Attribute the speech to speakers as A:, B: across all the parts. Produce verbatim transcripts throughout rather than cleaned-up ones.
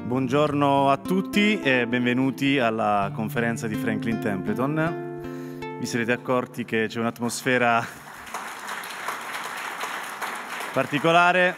A: Buongiorno a tutti e benvenuti alla conferenza di Franklin Templeton. Vi sarete accorti che c'è un'atmosfera particolare,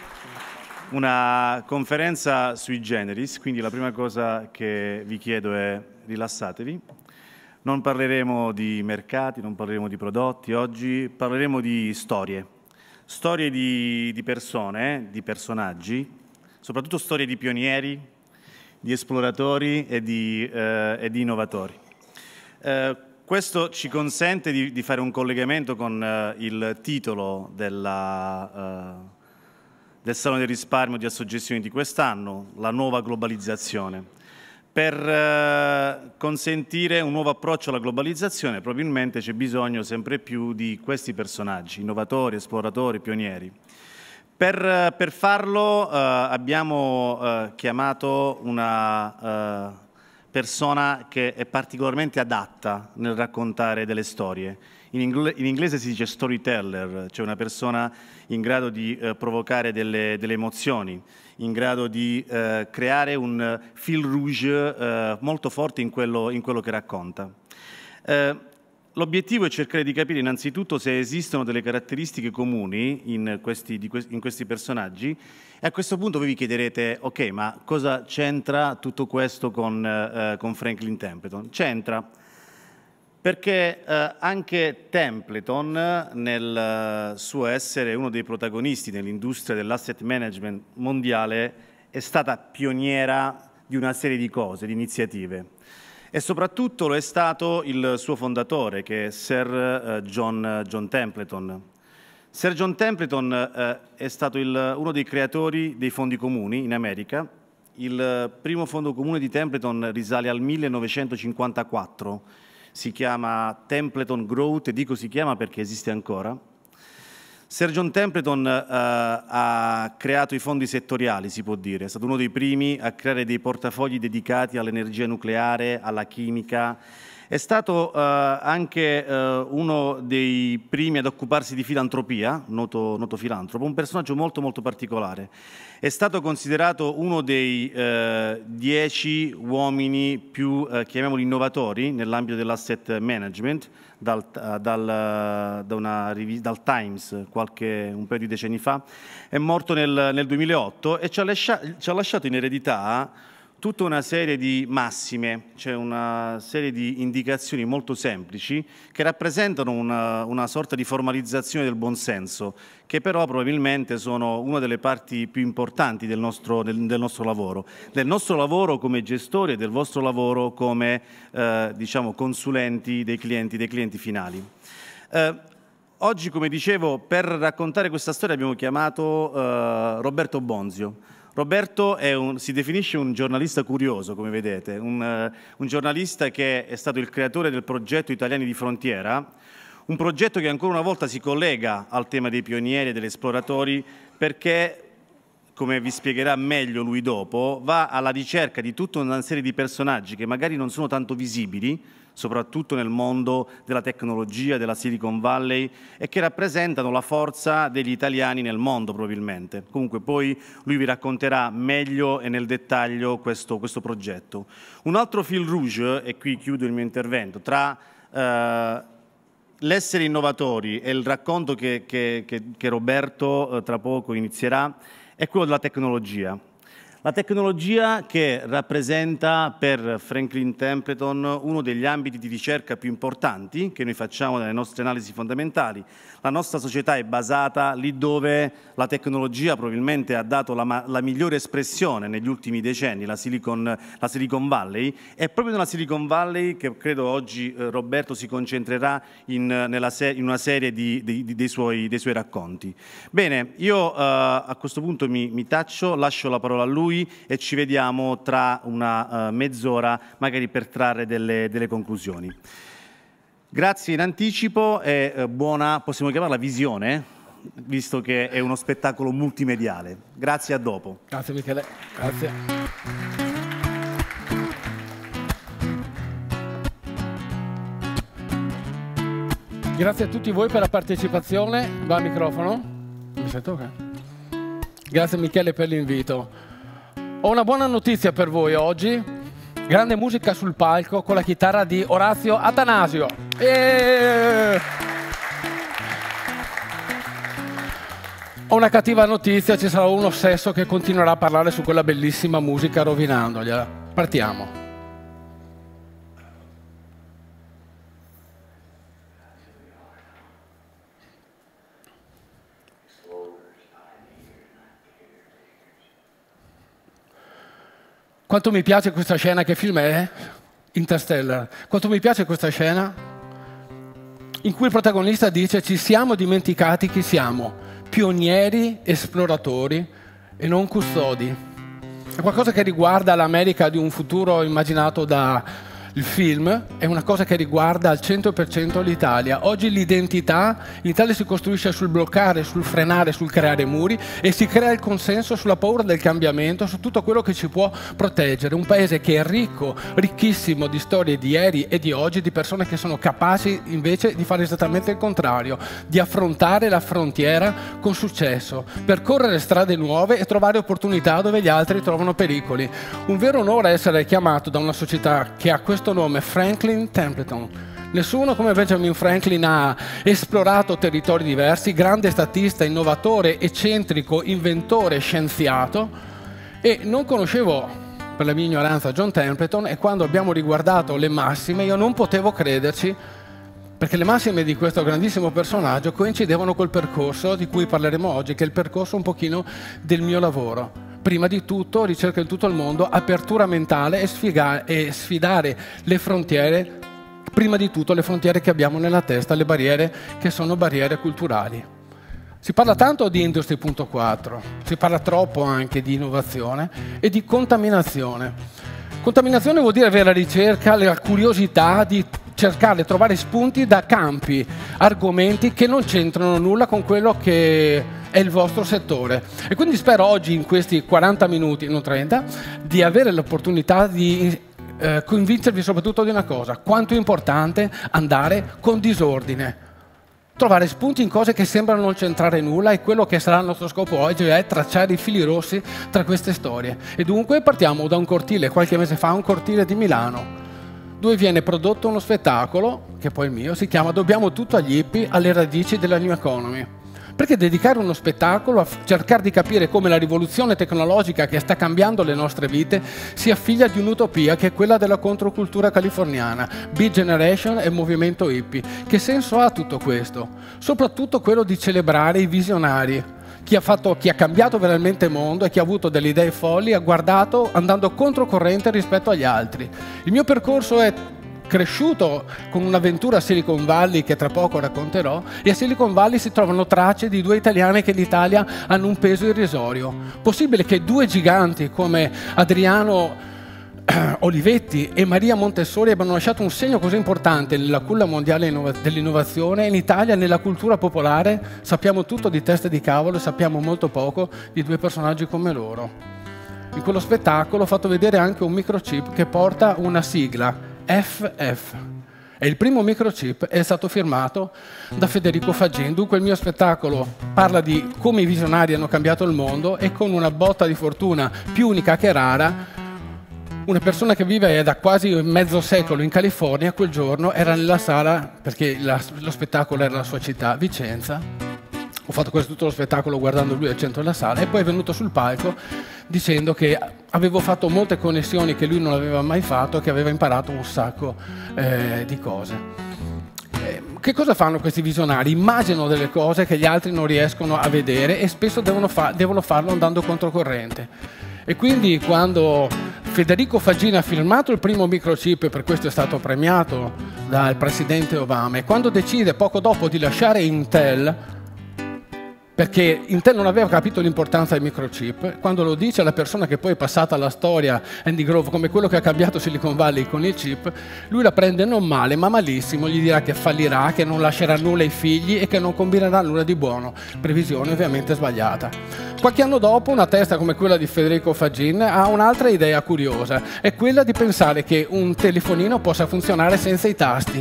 A: una conferenza sui generis, quindi la prima cosa che vi chiedo è rilassatevi. Non parleremo di mercati, non parleremo di prodotti, oggi parleremo di storie, storie di, di persone, di personaggi, soprattutto storie di pionieri, di esploratori e di, eh, e di innovatori. Eh, questo ci consente di, di fare un collegamento con eh, il titolo della, eh, del Salone del Risparmio di Assogestioni di quest'anno, la nuova globalizzazione. Per eh, consentire un nuovo approccio alla globalizzazione probabilmente c'è bisogno sempre più di questi personaggi, innovatori, esploratori, pionieri. Per, per farlo eh, abbiamo eh, chiamato una eh, persona che è particolarmente adatta nel raccontare delle storie. In, ingle in inglese si dice storyteller, cioè una persona in grado di eh, provocare delle, delle emozioni, in grado di eh, creare un fil rouge eh, molto forte in quello, in quello che racconta. Eh, L'obiettivo è cercare di capire innanzitutto se esistono delle caratteristiche comuni in questi, di que in questi personaggi e a questo punto voi vi chiederete, ok, ma cosa c'entra tutto questo con, eh, con Franklin Templeton? C'entra perché eh, anche Templeton, nel suo essere uno dei protagonisti nell'industria dell'asset management mondiale, è stata pioniera di una serie di cose, di iniziative. E soprattutto lo è stato il suo fondatore, che è Sir eh, John, John Templeton. Sir John Templeton eh, è stato il, uno dei creatori dei fondi comuni in America. Il primo fondo comune di Templeton risale al millenovecentocinquantaquattro. Si chiama Templeton Growth, e dico si chiama perché esiste ancora. Sir John Templeton eh, ha creato i fondi settoriali, si può dire, è stato uno dei primi a creare dei portafogli dedicati all'energia nucleare, alla chimica, è stato eh, anche eh, uno dei primi ad occuparsi di filantropia, noto, noto filantropo, un personaggio molto molto particolare. È stato considerato uno dei eh, dieci uomini più, eh, chiamiamoli innovatori, nell'ambito dell'asset management, dal, dal, da una, dal Times qualche, un paio di decenni fa. È morto nel, nel duemilaotto e ci ha, lascia, ci ha lasciato in eredità tutta una serie di massime, cioè una serie di indicazioni molto semplici che rappresentano una, una sorta di formalizzazione del buonsenso, che però probabilmente sono una delle parti più importanti del nostro, del, del nostro lavoro, del nostro lavoro come gestori e del vostro lavoro come eh, diciamo, consulenti dei clienti, dei clienti finali. Eh, oggi, come dicevo, per raccontare questa storia abbiamo chiamato eh, Roberto Bonzio. Roberto è un, si definisce un giornalista curioso, come vedete, un, uh, un giornalista che è stato il creatore del progetto Italiani di Frontiera, un progetto che ancora una volta si collega al tema dei pionieri e degli esploratori perché, come vi spiegherà meglio lui dopo, va alla ricerca di tutta una serie di personaggi che magari non sono tanto visibili, soprattutto nel mondo della tecnologia, della Silicon Valley, e che rappresentano la forza degli italiani nel mondo probabilmente. Comunque poi lui vi racconterà meglio e nel dettaglio questo, questo progetto. Un altro fil rouge, e qui chiudo il mio intervento, tra eh, l'essere innovatori e il racconto che, che, che, che Roberto eh, tra poco inizierà, è quello della tecnologia. La tecnologia che rappresenta per Franklin Templeton uno degli ambiti di ricerca più importanti che noi facciamo nelle nostre analisi fondamentali. La nostra società è basata lì dove la tecnologia probabilmente ha dato la, la migliore espressione negli ultimi decenni, la Silicon, la Silicon Valley. È proprio nella Silicon Valley che credo oggi eh, Roberto si concentrerà in, nella se in una serie di, di, di, dei, suoi, dei suoi racconti. Bene, io eh, a questo punto mi, mi taccio, lascio la parola a lui e ci vediamo tra una uh, mezz'ora magari per trarre delle, delle conclusioni. Grazie in anticipo e uh, buona, possiamo chiamarla visione, visto che è uno spettacolo multimediale. Grazie, a dopo.
B: Grazie Michele. Grazie. Grazie a tutti voi per la partecipazione. Va al microfono? Mi sento ok? Grazie Michele per l'invito. Ho una buona notizia per voi oggi. Grande musica sul palco con la chitarra di Orazio Attanasio. E... Ho una cattiva notizia, ci sarà un ossesso che continuerà a parlare su quella bellissima musica rovinandogliela. Partiamo. Quanto mi piace questa scena, che film è? Interstellar. Quanto mi piace questa scena in cui il protagonista dice: ci siamo dimenticati chi siamo, pionieri, esploratori e non custodi. È qualcosa che riguarda l'America di un futuro immaginato dal film, è una cosa che riguarda al cento per cento l'Italia. Oggi l'identità in Italia si costruisce sul bloccare, sul frenare, sul creare muri, e si crea il consenso sulla paura del cambiamento, su tutto quello che ci può proteggere. Un paese che è ricco, ricchissimo di storie di ieri e di oggi, di persone che sono capaci invece di fare esattamente il contrario, di affrontare la frontiera con successo, percorrere strade nuove e trovare opportunità dove gli altri trovano pericoli. Un vero onore essere chiamato da una società che ha questo nome, Franklin Templeton. Nessuno come Benjamin Franklin ha esplorato territori diversi, grande statista, innovatore, eccentrico, inventore, scienziato, e non conoscevo, per la mia ignoranza, John Templeton, e quando abbiamo riguardato le massime io non potevo crederci, perché le massime di questo grandissimo personaggio coincidevano col percorso di cui parleremo oggi, che è il percorso un pochino del mio lavoro. Prima di tutto, ricerca in tutto il mondo, apertura mentale e, sfiga- e sfidare le frontiere, prima di tutto le frontiere che abbiamo nella testa, le barriere che sono barriere culturali. Si parla tanto di Industry punto quattro, si parla troppo anche di innovazione e di contaminazione. Contaminazione vuol dire avere la ricerca, la curiosità di cercare, trovare spunti da campi, argomenti che non c'entrano nulla con quello che è il vostro settore. E quindi spero oggi, in questi quaranta minuti, non trenta, di avere l'opportunità di eh, convincervi soprattutto di una cosa: quanto è importante andare con disordine, trovare spunti in cose che sembrano non c'entrare nulla, e quello che sarà il nostro scopo oggi è tracciare i fili rossi tra queste storie. E dunque partiamo da un cortile, qualche mese fa, un cortile di Milano, dove viene prodotto uno spettacolo, che poi è il mio, si chiama Dobbiamo tutto agli hippie, alle radici della New Economy. Perché dedicare uno spettacolo a cercare di capire come la rivoluzione tecnologica che sta cambiando le nostre vite sia figlia di un'utopia che è quella della controcultura californiana, Beat Generation e movimento hippie. Che senso ha tutto questo? Soprattutto quello di celebrare i visionari, chi ha, fatto, chi ha cambiato veramente il mondo e chi ha avuto delle idee folli, ha guardato andando controcorrente rispetto agli altri. Il mio percorso è cresciuto con un'avventura a Silicon Valley che tra poco racconterò, e a Silicon Valley si trovano tracce di due italiane che in Italia hanno un peso irrisorio. Possibile che due giganti come Adriano Olivetti e Maria Montessori abbiano lasciato un segno così importante nella culla mondiale dell'innovazione, e in Italia, nella cultura popolare, sappiamo tutto di teste di cavolo e sappiamo molto poco di due personaggi come loro. In quello spettacolo ho fatto vedere anche un microchip che porta una sigla, F F. E il primo microchip è stato firmato da Federico Faggin. Dunque il mio spettacolo parla di come i visionari hanno cambiato il mondo, e con una botta di fortuna più unica che rara, una persona che vive da quasi mezzo secolo in California quel giorno era nella sala, perché la, lo spettacolo era la sua città, Vicenza. Ho fatto questo tutto lo spettacolo guardando lui al centro della sala, e poi è venuto sul palco dicendo che avevo fatto molte connessioni che lui non aveva mai fatto e che aveva imparato un sacco eh, di cose. Eh, che cosa fanno questi visionari? Immaginano delle cose che gli altri non riescono a vedere, e spesso devono, fa devono farlo andando controcorrente. E quindi quando Federico Faggin ha firmato il primo microchip, e per questo è stato premiato dal presidente Obama, e quando decide poco dopo di lasciare Intel, perché Intel non aveva capito l'importanza del microchip, quando lo dice alla persona che poi è passata alla storia, Andy Grove, come quello che ha cambiato Silicon Valley con il chip, lui la prende non male ma malissimo, gli dirà che fallirà, che non lascerà nulla ai figli e che non combinerà nulla di buono. Previsione ovviamente sbagliata. Qualche anno dopo una testa come quella di Federico Faggin ha un'altra idea curiosa, è quella di pensare che un telefonino possa funzionare senza i tasti.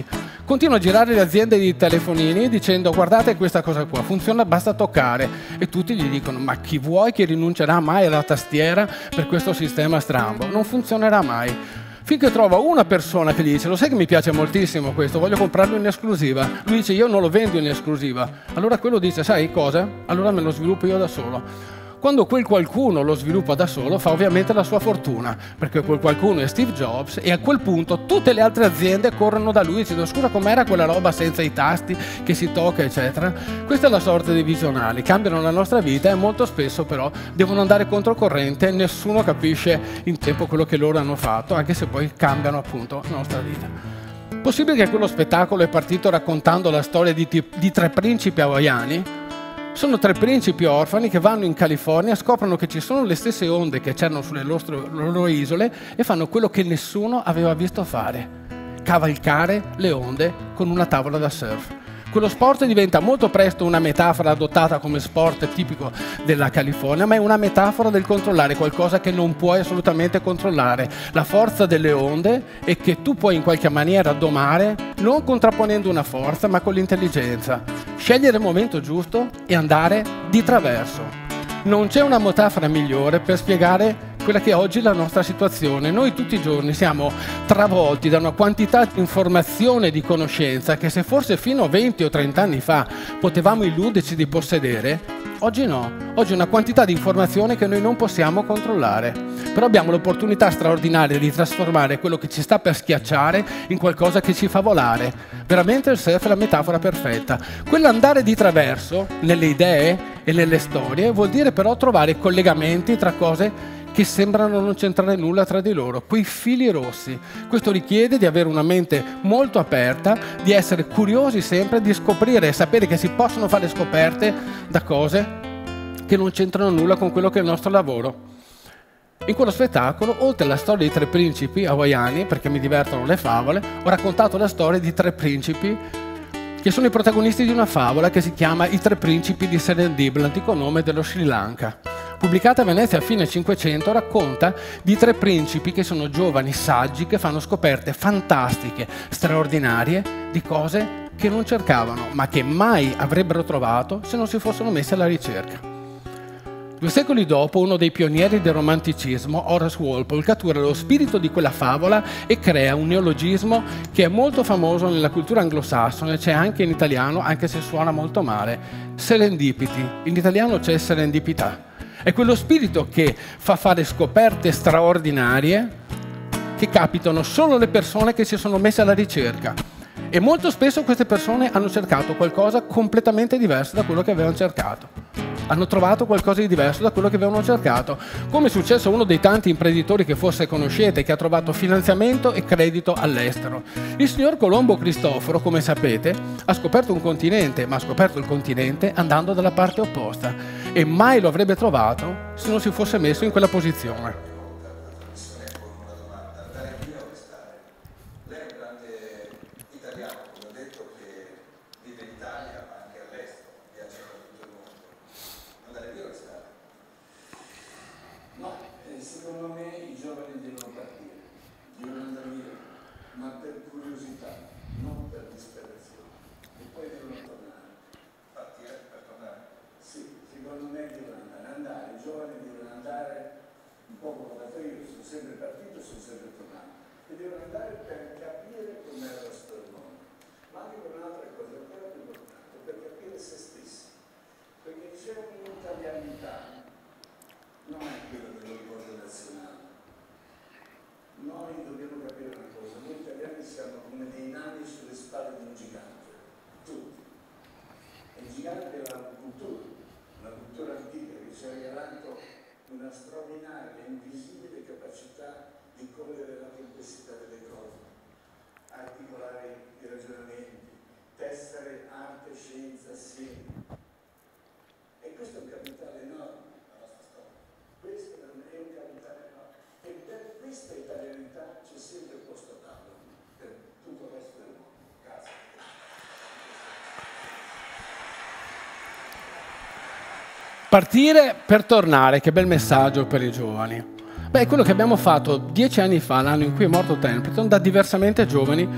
B: Continua a girare le aziende di telefonini dicendo guardate questa cosa qua, funziona, basta toccare. E tutti gli dicono ma chi vuoi che rinuncerà mai alla tastiera per questo sistema strambo? Non funzionerà mai. Finché trova una persona che gli dice lo sai che mi piace moltissimo questo, voglio comprarlo in esclusiva. Lui dice io non lo vendo in esclusiva. Allora quello dice sai cosa? Allora me lo sviluppo io da solo. Quando quel qualcuno lo sviluppa da solo fa ovviamente la sua fortuna, perché quel qualcuno è Steve Jobs e a quel punto tutte le altre aziende corrono da lui dicendo scusa com'era quella roba senza i tasti che si tocca eccetera. Questa è la sorte dei visionari, cambiano la nostra vita e molto spesso però devono andare controcorrente e nessuno capisce in tempo quello che loro hanno fatto, anche se poi cambiano appunto la nostra vita. Possibile che quello spettacolo è partito raccontando la storia di, di tre principi hawaiani? Sono tre principi orfani che vanno in California, scoprono che ci sono le stesse onde che c'erano sulle loro, loro isole e fanno quello che nessuno aveva visto fare: cavalcare le onde con una tavola da surf. Quello sport diventa molto presto una metafora adottata come sport tipico della California, ma è una metafora del controllare qualcosa che non puoi assolutamente controllare, la forza delle onde, e che tu puoi in qualche maniera domare, non contrapponendo una forza, ma con l'intelligenza. Scegliere il momento giusto e andare di traverso. Non c'è una metafora migliore per spiegare quella che è oggi la nostra situazione. Noi tutti i giorni siamo travolti da una quantità di informazione e di conoscenza che se forse fino a venti o trenta anni fa potevamo illuderci di possedere, oggi no. Oggi è una quantità di informazione che noi non possiamo controllare. Però abbiamo l'opportunità straordinaria di trasformare quello che ci sta per schiacciare in qualcosa che ci fa volare. Veramente il surf è la metafora perfetta. Quell'andare di traverso nelle idee e nelle storie vuol dire però trovare collegamenti tra cose che sembrano non c'entrare nulla tra di loro, quei fili rossi. Questo richiede di avere una mente molto aperta, di essere curiosi sempre, di scoprire e sapere che si possono fare scoperte da cose che non c'entrano nulla con quello che è il nostro lavoro. In quello spettacolo, oltre alla storia dei tre principi hawaiani, perché mi divertono le favole, ho raccontato la storia di tre principi che sono i protagonisti di una favola che si chiama I tre principi di Serendib, l'antico nome dello Sri Lanka. Pubblicata a Venezia a fine Cinquecento, racconta di tre principi che sono giovani, saggi, che fanno scoperte fantastiche, straordinarie, di cose che non cercavano, ma che mai avrebbero trovato se non si fossero messi alla ricerca. Due secoli dopo, uno dei pionieri del romanticismo, Horace Walpole, cattura lo spirito di quella favola e crea un neologismo che è molto famoso nella cultura anglosassone, c'è anche in italiano, anche se suona molto male: serendipity. In italiano c'è serendipità. È quello spirito che fa fare scoperte straordinarie che capitano solo alle persone che si sono messe alla ricerca. E molto spesso queste persone hanno cercato qualcosa completamente diverso da quello che avevano cercato. Hanno trovato qualcosa di diverso da quello che avevano cercato. Come è successo a uno dei tanti imprenditori che forse conoscete, che ha trovato finanziamento e credito all'estero. Il signor Colombo Cristoforo, come sapete, ha scoperto un continente, ma ha scoperto il continente andando dalla parte opposta. E mai lo avrebbe trovato se non si fosse messo in quella posizione.
C: Secondo me i giovani devono partire, devono andare via, ma per curiosità, non per disperazione. E poi devono tornare. Partire per tornare? Sì, secondo me devono andare, andare, i giovani devono andare un po' come ho fatto io, sono sempre partito, sono sempre tornato. E devono andare per capire com'era la storia del mondo, ma anche per un'altra cosa, ancora più importante, per capire se stessi. Perché c'è un'italianità. Non è quello dello ricordo nazionale. Noi dobbiamo capire una cosa, noi italiani siamo come dei nani sulle spalle di un gigante, tutti. E il gigante era una cultura, una cultura antica che ci ha regalato una straordinaria, invisibile capacità di cogliere la complessità delle cose, articolare i ragionamenti, tessere arte e scienza assieme. E questo è un capitale enorme. Questo è un capitale enorme e per questa italianità c'è sempre il posto a tavola per tutto il resto del mondo. Grazie.
B: Partire per tornare, che bel messaggio per i giovani. Beh, quello che abbiamo fatto dieci anni fa, l'anno in cui è morto Templeton, da diversamente giovani,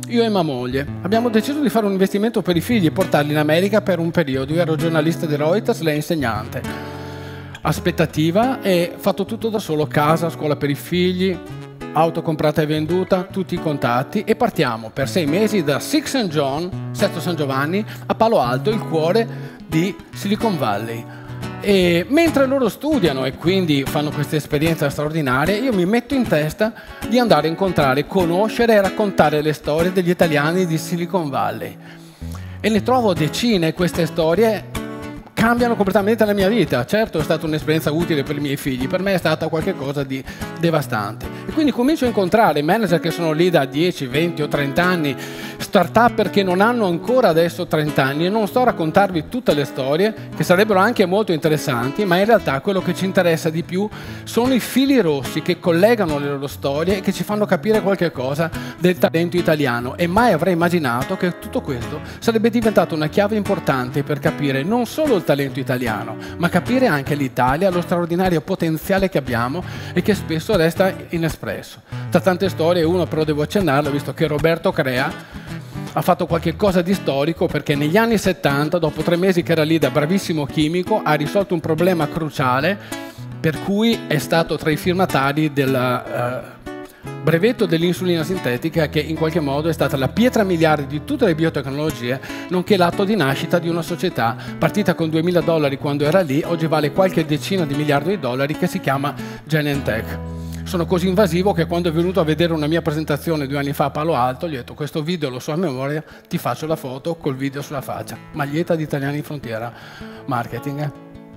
B: io e mia moglie abbiamo deciso di fare un investimento per i figli e portarli in America per un periodo. Io ero giornalista di Reuters, lei insegnante. Aspettativa e fatto tutto da solo, casa, scuola per i figli, auto comprata e venduta, tutti i contatti, e partiamo per sei mesi da Six Saint John, Sesto San Giovanni, a Palo Alto, il cuore di Silicon Valley. E mentre loro studiano e quindi fanno questa esperienza straordinaria, io mi metto in testa di andare a incontrare, conoscere e raccontare le storie degli italiani di Silicon Valley. E ne trovo decine. Queste storie cambiano completamente la mia vita. Certo, è stata un'esperienza utile per i miei figli, per me è stata qualcosa di devastante. E quindi comincio a incontrare manager che sono lì da dieci, venti o trenta anni, start-up che non hanno ancora adesso trenta anni, e non sto a raccontarvi tutte le storie, che sarebbero anche molto interessanti, ma in realtà quello che ci interessa di più sono i fili rossi che collegano le loro storie e che ci fanno capire qualche cosa del talento italiano. E mai avrei immaginato che tutto questo sarebbe diventato una chiave importante per capire non solo il talento italiano, ma capire anche l'Italia, lo straordinario potenziale che abbiamo e che spesso resta inespresso. Tra tante storie, uno però devo accennarlo, visto che Roberto Crea ha fatto qualche cosa di storico, perché negli anni settanta, dopo tre mesi che era lì da bravissimo chimico, ha risolto un problema cruciale, per cui è stato tra i firmatari del uh, brevetto dell'insulina sintetica, che in qualche modo è stata la pietra miliare di tutte le biotecnologie, nonché l'atto di nascita di una società partita con duemila dollari quando era lì, oggi vale qualche decina di miliardi di dollari, che si chiama Genentech. Sono così invasivo che quando è venuto a vedere una mia presentazione due anni fa a Palo Alto, gli ho detto: questo video lo so a memoria, ti faccio la foto col video sulla faccia. Maglietta di Italiani in Frontiera Marketing.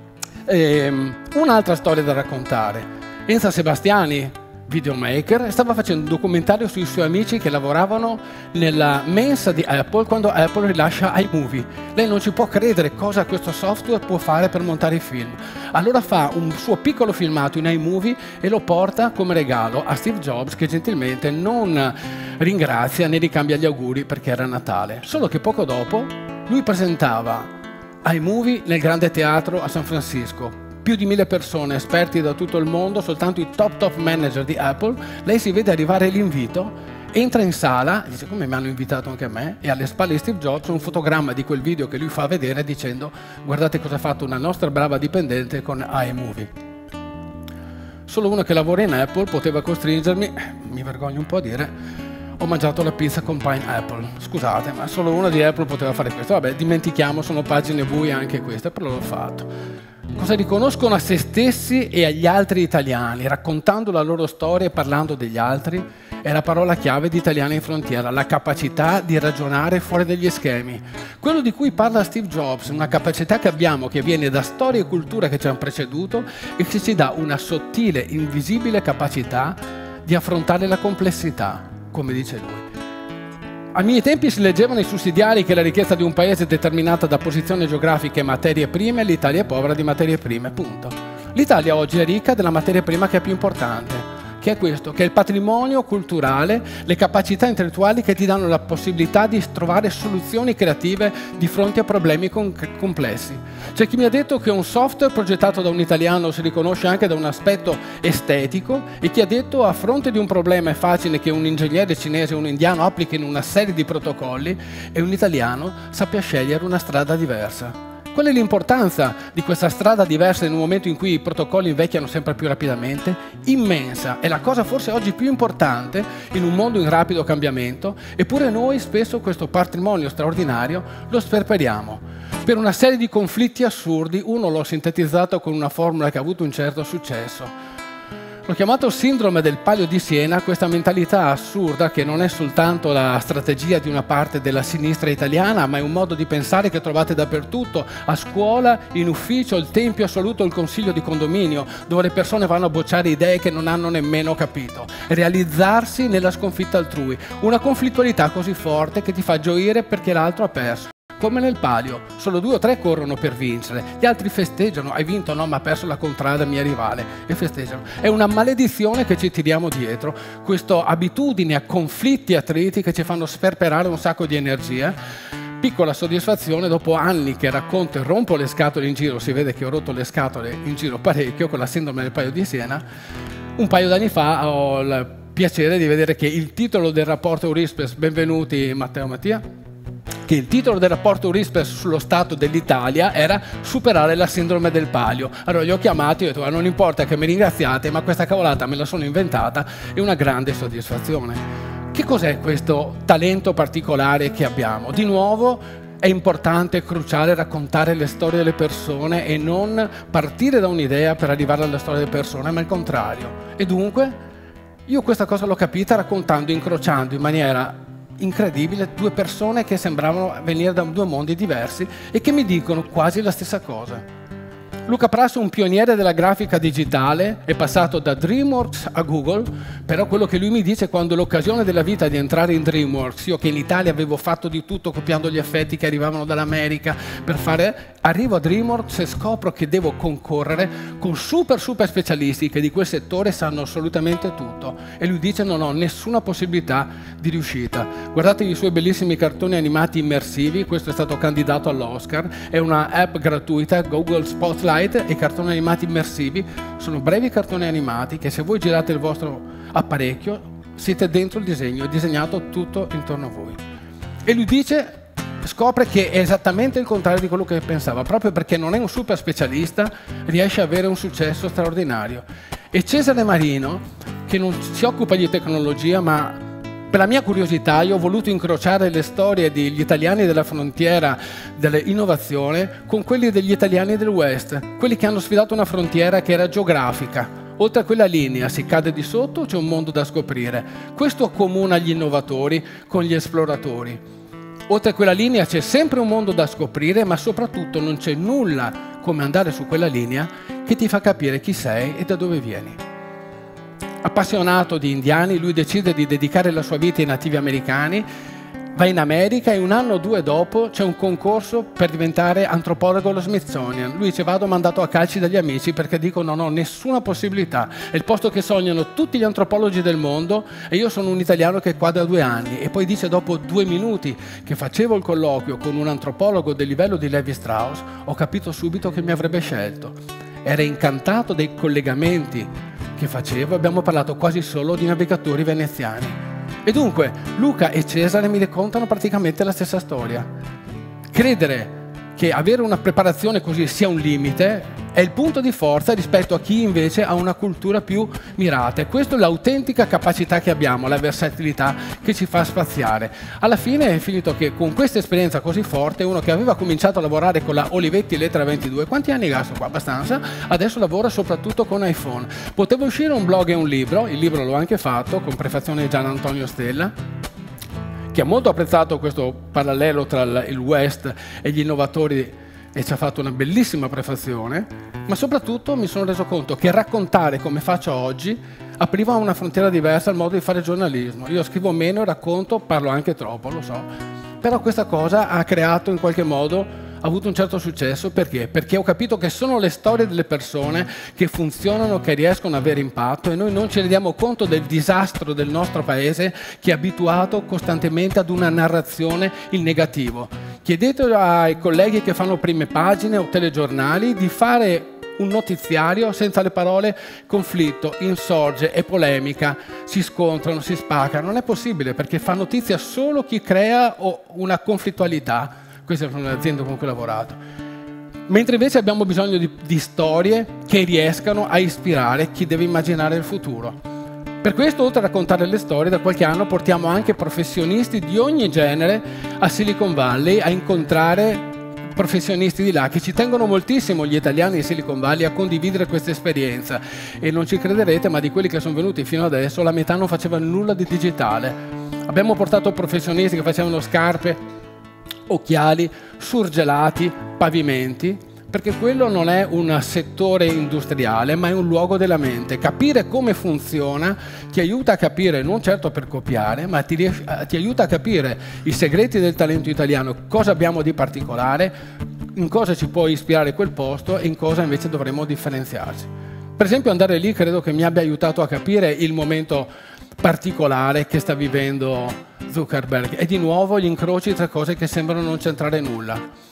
B: Eh? Un'altra storia da raccontare. Enza Sebastiani, videomaker, stava facendo un documentario sui suoi amici che lavoravano nella mensa di Apple quando Apple rilascia iMovie. Lei non ci può credere cosa questo software può fare per montare i film. Allora fa un suo piccolo filmato in iMovie e lo porta come regalo a Steve Jobs, che gentilmente non ringrazia né ricambia gli auguri perché era Natale. Solo che poco dopo lui presentava iMovie nel Grande Teatro a San Francisco. Più di mille persone, esperti da tutto il mondo, soltanto i top top manager di Apple. Lei si vede arrivare l'invito, entra in sala, dice: come mi hanno invitato anche a me? E alle spalle di Steve Jobs un fotogramma di quel video che lui fa vedere dicendo: guardate cosa ha fatto una nostra brava dipendente con iMovie. Solo uno che lavora in Apple poteva costringermi, mi vergogno un po' a dire, ho mangiato la pizza con Pineapple. Scusate, ma solo uno di Apple poteva fare questo. Vabbè, dimentichiamo, sono pagine buie anche queste, però l'ho fatto. Cosa riconoscono a se stessi e agli altri italiani, raccontando la loro storia e parlando degli altri, è la parola chiave di Italiani in Frontiera, la capacità di ragionare fuori dagli schemi. Quello di cui parla Steve Jobs, una capacità che abbiamo, che viene da storia e cultura che ci hanno preceduto e che ci dà una sottile, invisibile capacità di affrontare la complessità, come dice lui. Ai miei tempi si leggevano i sussidiari che la ricchezza di un paese è determinata da posizione geografica e materie prime, l'Italia è povera di materie prime, punto. L'Italia oggi è ricca della materia prima che è più importante, che è questo, che è il patrimonio culturale, le capacità intellettuali che ti danno la possibilità di trovare soluzioni creative di fronte a problemi complessi. C'è chi mi ha detto che un software progettato da un italiano si riconosce anche da un aspetto estetico, e chi ha detto a fronte di un problema è facile che un ingegnere cinese o un indiano applichino una serie di protocolli e un italiano sappia scegliere una strada diversa. Qual è l'importanza di questa strada diversa in un momento in cui i protocolli invecchiano sempre più rapidamente? Immensa, è la cosa forse oggi più importante in un mondo in rapido cambiamento, eppure noi spesso questo patrimonio straordinario lo sperperiamo. Per una serie di conflitti assurdi, uno l'ho sintetizzato con una formula che ha avuto un certo successo. L'ho chiamato sindrome del Palio di Siena, questa mentalità assurda che non è soltanto la strategia di una parte della sinistra italiana, ma è un modo di pensare che trovate dappertutto, a scuola, in ufficio, il tempio assoluto, il consiglio di condominio, dove le persone vanno a bocciare idee che non hanno nemmeno capito. Realizzarsi nella sconfitta altrui, una conflittualità così forte che ti fa gioire perché l'altro ha perso. Come nel Palio, solo due o tre corrono per vincere, gli altri festeggiano: hai vinto? No, ma ha perso la contrada mia rivale, e festeggiano. È una maledizione che ci tiriamo dietro, questa abitudine a conflitti e attriti che ci fanno sperperare un sacco di energia. Piccola soddisfazione dopo anni che racconto e rompo le scatole in giro, si vede che ho rotto le scatole in giro parecchio con la sindrome del Palio di Siena. Un paio d'anni fa ho il piacere di vedere che il titolo del rapporto Eurispes, benvenuti Matteo e Mattia, che il titolo del rapporto Eurispes sullo stato dell'Italia era superare la sindrome del palio. Allora li ho chiamati e ho detto, non importa che mi ringraziate, ma questa cavolata me la sono inventata, è una grande soddisfazione. Che cos'è questo talento particolare che abbiamo? Di nuovo è importante e cruciale raccontare le storie delle persone e non partire da un'idea per arrivare alla storia delle persone, ma il contrario. E dunque io questa cosa l'ho capita raccontando, incrociando in maniera incredibile due persone che sembravano venire da due mondi diversi e che mi dicono quasi la stessa cosa. Luca Prasso, un pioniere della grafica digitale, è passato da DreamWorks a Google, però quello che lui mi dice quando l'occasione della vita di entrare in DreamWorks, io che in Italia avevo fatto di tutto copiando gli effetti che arrivavano dall'America per fare, arrivo a DreamWorks e scopro che devo concorrere con super super specialisti che di quel settore sanno assolutamente tutto e lui dice non ho nessuna possibilità di riuscita. Guardate i suoi bellissimi cartoni animati immersivi, questo è stato candidato all'Oscar, è una app gratuita, Google Spotlight, e i cartoni animati immersivi sono brevi cartoni animati che se voi girate il vostro apparecchio siete dentro il disegno, è disegnato tutto intorno a voi. E lui dice, scopre che è esattamente il contrario di quello che pensava, proprio perché non è un super specialista, riesce ad avere un successo straordinario. E Cesare Marino, che non si occupa di tecnologia, ma per la mia curiosità io ho voluto incrociare le storie degli italiani della frontiera dell'innovazione con quelli degli italiani del West, quelli che hanno sfidato una frontiera che era geografica. Oltre a quella linea si cade di sotto, c'è un mondo da scoprire. Questo accomuna gli innovatori con gli esploratori. Oltre a quella linea c'è sempre un mondo da scoprire, ma soprattutto non c'è nulla come andare su quella linea che ti fa capire chi sei e da dove vieni. Appassionato di indiani, lui decide di dedicare la sua vita ai nativi americani, va in America e un anno o due dopo c'è un concorso per diventare antropologo allo Smithsonian. Lui dice vado mandato a calci dagli amici perché dico non ho nessuna possibilità, è il posto che sognano tutti gli antropologi del mondo e io sono un italiano che è qua da due anni. E poi dice dopo due minuti che facevo il colloquio con un antropologo del livello di Levi Strauss, ho capito subito che mi avrebbe scelto. Era incantato dei collegamenti che facevo, abbiamo parlato quasi solo di navigatori veneziani. E dunque Luca e Cesare mi raccontano praticamente la stessa storia. Credere che avere una preparazione così sia un limite è il punto di forza rispetto a chi invece ha una cultura più mirata. E questa è l'autentica capacità che abbiamo, la versatilità che ci fa spaziare. Alla fine è finito che con questa esperienza così forte, uno che aveva cominciato a lavorare con la Olivetti Lettera ventidue, quanti anni gasto qua? Abbastanza, adesso lavora soprattutto con iPhone. Poteva uscire un blog e un libro, il libro l'ho anche fatto, con prefazione di Gian Antonio Stella, che ha molto apprezzato questo parallelo tra il West e gli innovatori e ci ha fatto una bellissima prefazione, ma soprattutto mi sono reso conto che raccontare come faccio oggi apriva una frontiera diversa al modo di fare giornalismo. Io scrivo meno, racconto, parlo anche troppo, lo so, però questa cosa ha creato in qualche modo, ha avuto un certo successo. Perché? Perché ho capito che sono le storie delle persone che funzionano, che riescono ad avere impatto e noi non ci rendiamo conto del disastro del nostro paese che è abituato costantemente ad una narrazione in negativo. Chiedete ai colleghi che fanno prime pagine o telegiornali di fare un notiziario senza le parole conflitto, insorge e polemica, si scontrano, si spaccano. Non è possibile perché fa notizia solo chi crea una conflittualità. Queste sono le aziende con cui ho lavorato. Mentre invece abbiamo bisogno di, di storie che riescano a ispirare chi deve immaginare il futuro. Per questo, oltre a raccontare le storie, da qualche anno portiamo anche professionisti di ogni genere a Silicon Valley a incontrare professionisti di là che ci tengono moltissimo, gli italiani di Silicon Valley, a condividere questa esperienza. E non ci crederete, ma di quelli che sono venuti fino adesso la metà non facevano nulla di digitale. Abbiamo portato professionisti che facevano scarpe, occhiali, surgelati, pavimenti, perché quello non è un settore industriale, ma è un luogo della mente. Capire come funziona ti aiuta a capire, non certo per copiare, ma ti, ti aiuta a capire i segreti del talento italiano, cosa abbiamo di particolare, in cosa ci può ispirare quel posto e in cosa invece dovremmo differenziarci. Per esempio andare lì credo che mi abbia aiutato a capire il momento particolare che sta vivendo Zuckerberg e di nuovo gli incroci tra cose che sembrano non c'entrare nulla.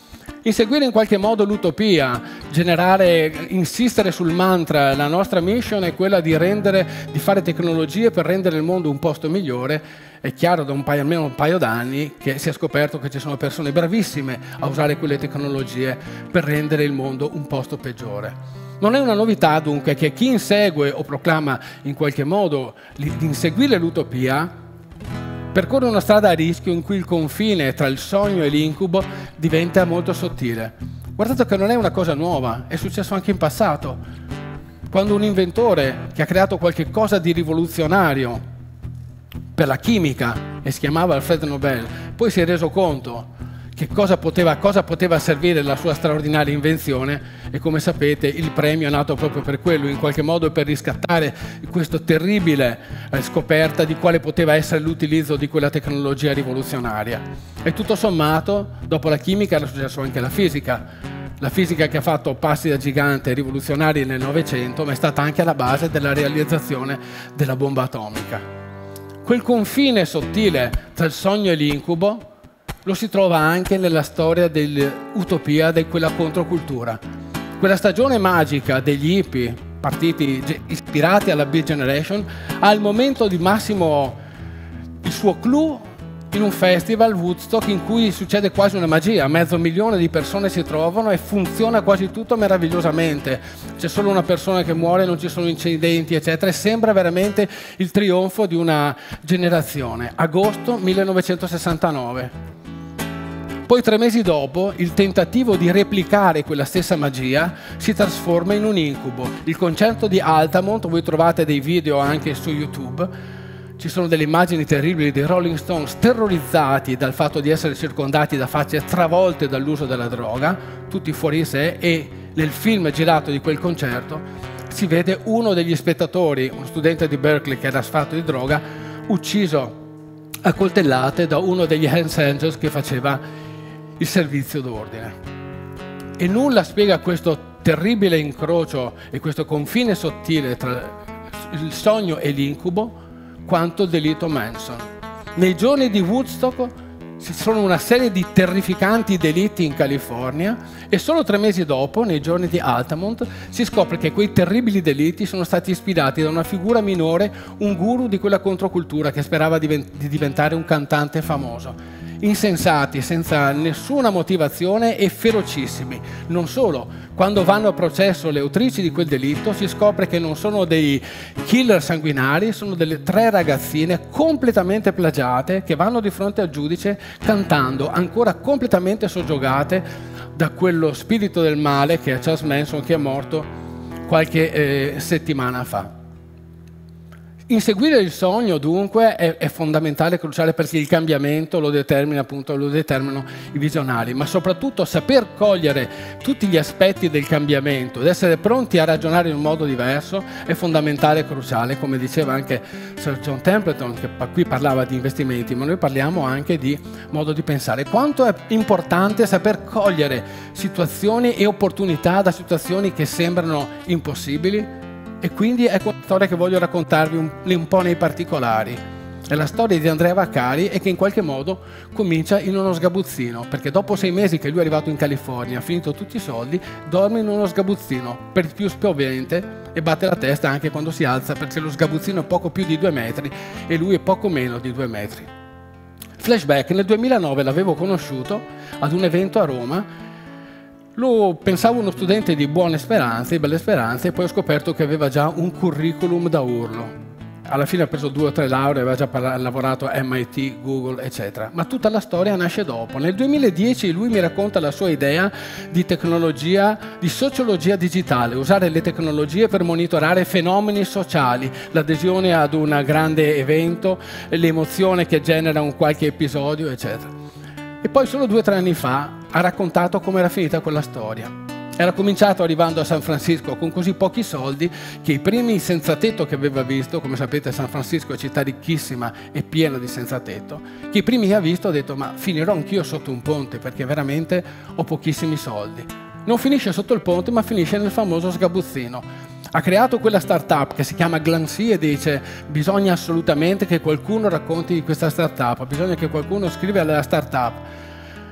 B: Inseguire in qualche modo l'utopia, generare, insistere sul mantra, la nostra mission è quella di rendere, di fare tecnologie per rendere il mondo un posto migliore. È chiaro da un paio, almeno un paio d'anni che si è scoperto che ci sono persone bravissime a usare quelle tecnologie per rendere il mondo un posto peggiore. Non è una novità dunque che chi insegue o proclama in qualche modo di inseguire l'utopia percorre una strada a rischio in cui il confine tra il sogno e l'incubo diventa molto sottile. Guardate che non è una cosa nuova, è successo anche in passato. Quando un inventore che ha creato qualche cosa di rivoluzionario per la chimica, e si chiamava Alfred Nobel, poi si è reso conto che cosa poteva, cosa poteva servire la sua straordinaria invenzione, e come sapete il premio è nato proprio per quello, in qualche modo per riscattare questa terribile eh, scoperta di quale poteva essere l'utilizzo di quella tecnologia rivoluzionaria. E tutto sommato, dopo la chimica era successo anche la fisica. La fisica che ha fatto passi da gigante rivoluzionari nel Novecento, ma è stata anche alla base della realizzazione della bomba atomica. Quel confine sottile tra il sogno e l'incubo lo si trova anche nella storia dell'utopia, di quella controcultura. Quella stagione magica degli hippie, partiti ispirati alla Beat Generation, ha il momento di massimo il suo clou in un festival, Woodstock, in cui succede quasi una magia. Mezzo milione di persone si trovano e funziona quasi tutto meravigliosamente. C'è solo una persona che muore, non ci sono incidenti, eccetera, e sembra veramente il trionfo di una generazione. Agosto millenovecentosessantanove. Poi tre mesi dopo il tentativo di replicare quella stessa magia si trasforma in un incubo. Il concerto di Altamont, voi trovate dei video anche su YouTube, ci sono delle immagini terribili dei Rolling Stones terrorizzati dal fatto di essere circondati da facce travolte dall'uso della droga, tutti fuori di sé, e nel film girato di quel concerto si vede uno degli spettatori, uno studente di Berkeley che era sfatto di droga, ucciso a coltellate da uno degli Hells Angels che faceva il servizio d'ordine. E nulla spiega questo terribile incrocio e questo confine sottile tra il sogno e l'incubo quanto il delitto Manson. Nei giorni di Woodstock ci sono una serie di terrificanti delitti in California e solo tre mesi dopo, nei giorni di Altamont, si scopre che quei terribili delitti sono stati ispirati da una figura minore, un guru di quella controcultura che sperava di diventare un cantante famoso. Insensati, senza nessuna motivazione e ferocissimi. Non solo, quando vanno a processo le autrici di quel delitto si scopre che non sono dei killer sanguinari, sono delle tre ragazzine completamente plagiate che vanno di fronte al giudice cantando, ancora completamente soggiogate da quello spirito del male che è Charles Manson, che è morto qualche eh, settimana fa. Inseguire il sogno, dunque, è, è fondamentale e cruciale, perché il cambiamento lo determina, appunto, lo determinano i visionari, ma soprattutto saper cogliere tutti gli aspetti del cambiamento ed essere pronti a ragionare in un modo diverso è fondamentale e cruciale, come diceva anche Sir John Templeton, che qui parlava di investimenti, ma noi parliamo anche di modo di pensare. Quanto è importante saper cogliere situazioni e opportunità da situazioni che sembrano impossibili. E quindi ecco una storia che voglio raccontarvi un, un po' nei particolari. È la storia di Andrea Vaccari e che in qualche modo comincia in uno sgabuzzino, perché dopo sei mesi che lui è arrivato in California, ha finito tutti i soldi, dorme in uno sgabuzzino, per il più spiovente, e batte la testa anche quando si alza, perché lo sgabuzzino è poco più di due metri e lui è poco meno di due metri. Flashback, nel duemilanove l'avevo conosciuto ad un evento a Roma. Lo pensavo uno studente di buone speranze, di belle speranze, e poi ho scoperto che aveva già un curriculum da urlo. Alla fine ha preso due o tre lauree, aveva già lavorato a M I T, Google, eccetera. Ma tutta la storia nasce dopo. Nel duemiladieci lui mi racconta la sua idea di tecnologia, di sociologia digitale, usare le tecnologie per monitorare fenomeni sociali, l'adesione ad un grande evento, l'emozione che genera un qualche episodio, eccetera. E poi solo due o tre anni fa ha raccontato come era finita quella storia. Era cominciato arrivando a San Francisco con così pochi soldi che i primi senza tetto che aveva visto, come sapete San Francisco è città ricchissima e piena di senza tetto, che i primi che ha visto ha detto: ma finirò anch'io sotto un ponte perché veramente ho pochissimi soldi. Non finisce sotto il ponte ma finisce nel famoso sgabuzzino. Ha creato quella startup che si chiama Glancy e dice: bisogna assolutamente che qualcuno racconti di questa startup, bisogna che qualcuno scriva alla startup.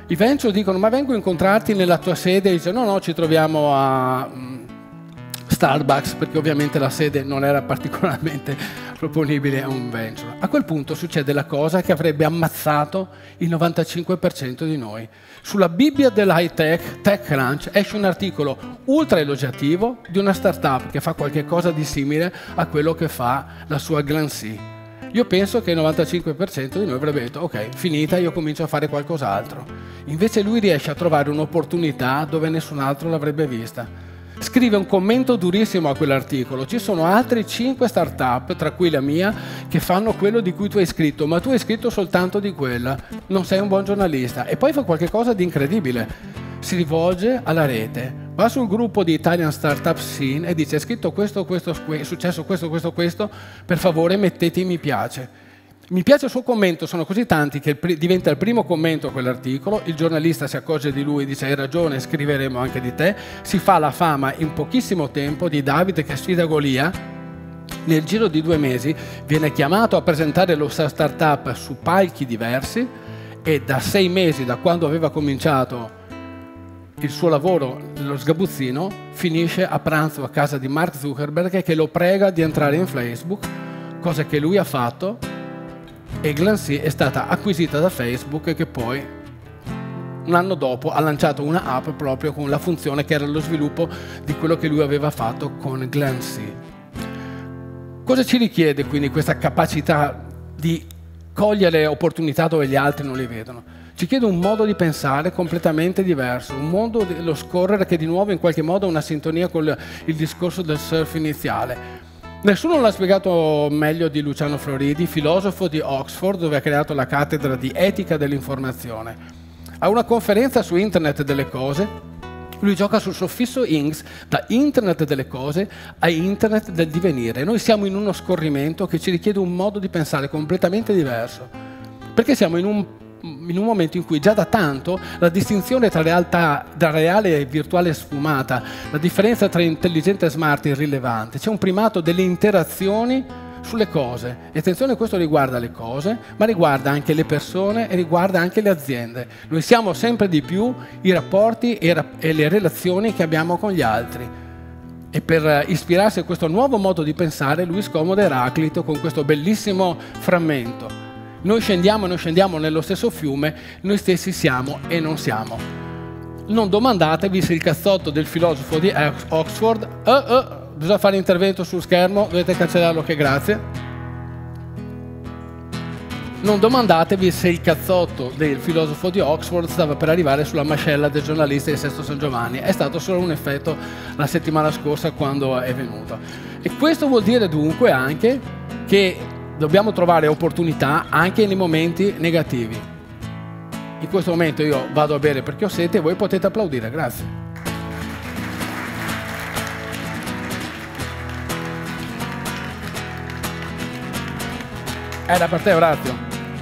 B: I venture dicono, ma vengo a incontrarti nella tua sede? E dice, no, no, ci troviamo a Starbucks, perché ovviamente la sede non era particolarmente proponibile a un venture. A quel punto succede la cosa che avrebbe ammazzato il novantacinque per cento di noi. Sulla Bibbia dell'high tech, TechCrunch, esce un articolo ultra elogiativo di una startup che fa qualche cosa di simile a quello che fa la sua Glancy. Io penso che il novantacinque per cento di noi avrebbe detto, ok, finita, io comincio a fare qualcos'altro. Invece lui riesce a trovare un'opportunità dove nessun altro l'avrebbe vista. Scrive un commento durissimo a quell'articolo. Ci sono altri cinque startup, tra cui la mia, che fanno quello di cui tu hai scritto, ma tu hai scritto soltanto di quella. Non sei un buon giornalista. E poi fa qualche cosa di incredibile. Si rivolge alla rete, va sul gruppo di Italian Startup Scene e dice, è scritto questo, questo, è successo questo, questo, questo, per favore mettete mi piace. Mi piace il suo commento, sono così tanti che diventa il primo commento a quell'articolo, il giornalista si accorge di lui e dice, hai ragione, scriveremo anche di te, si fa la fama in pochissimo tempo di Davide che sfida Golia. Nel giro di due mesi viene chiamato a presentare lo startup su palchi diversi e da sei mesi, da quando aveva cominciato il suo lavoro, lo sgabuzzino, finisce a pranzo a casa di Mark Zuckerberg che lo prega di entrare in Facebook, cosa che lui ha fatto, e Glancy è stata acquisita da Facebook che poi, un anno dopo, ha lanciato una app proprio con la funzione che era lo sviluppo di quello che lui aveva fatto con Glancy. Cosa ci richiede quindi questa capacità di cogliere opportunità dove gli altri non le vedono? Ci chiede un modo di pensare completamente diverso, un modo dello scorrere che di nuovo in qualche modo ha una sintonia con il discorso del surf iniziale. Nessuno l'ha spiegato meglio di Luciano Floridi, filosofo di Oxford, dove ha creato la cattedra di etica dell'informazione. A una conferenza su Internet delle cose, lui gioca sul soffisso Ings, da Internet delle cose a Internet del divenire. Noi siamo in uno scorrimento che ci richiede un modo di pensare completamente diverso, perché siamo in un in un momento in cui già da tanto la distinzione tra realtà da reale e virtuale è sfumata, la differenza tra intelligente e smart è irrilevante, c'è un primato delle interazioni sulle cose. E attenzione, questo riguarda le cose, ma riguarda anche le persone e riguarda anche le aziende. Noi siamo sempre di più i rapporti e, ra e le relazioni che abbiamo con gli altri. E per ispirarsi a questo nuovo modo di pensare, lui scomoda Eraclito con questo bellissimo frammento. Noi scendiamo e noi scendiamo nello stesso fiume, noi stessi siamo e non siamo. Non domandatevi se il cazzotto del filosofo di Oxford, uh, uh, bisogna fare intervento sul schermo, dovete cancellarlo, che grazie. Non domandatevi se il cazzotto del filosofo di Oxford stava per arrivare sulla mascella del giornalista di Sesto San Giovanni, è stato solo un effetto la settimana scorsa quando è venuto. E questo vuol dire dunque anche che dobbiamo trovare opportunità anche nei momenti negativi. In questo momento io vado a bere perché ho sete e voi potete applaudire, grazie. Era per te, Orazio.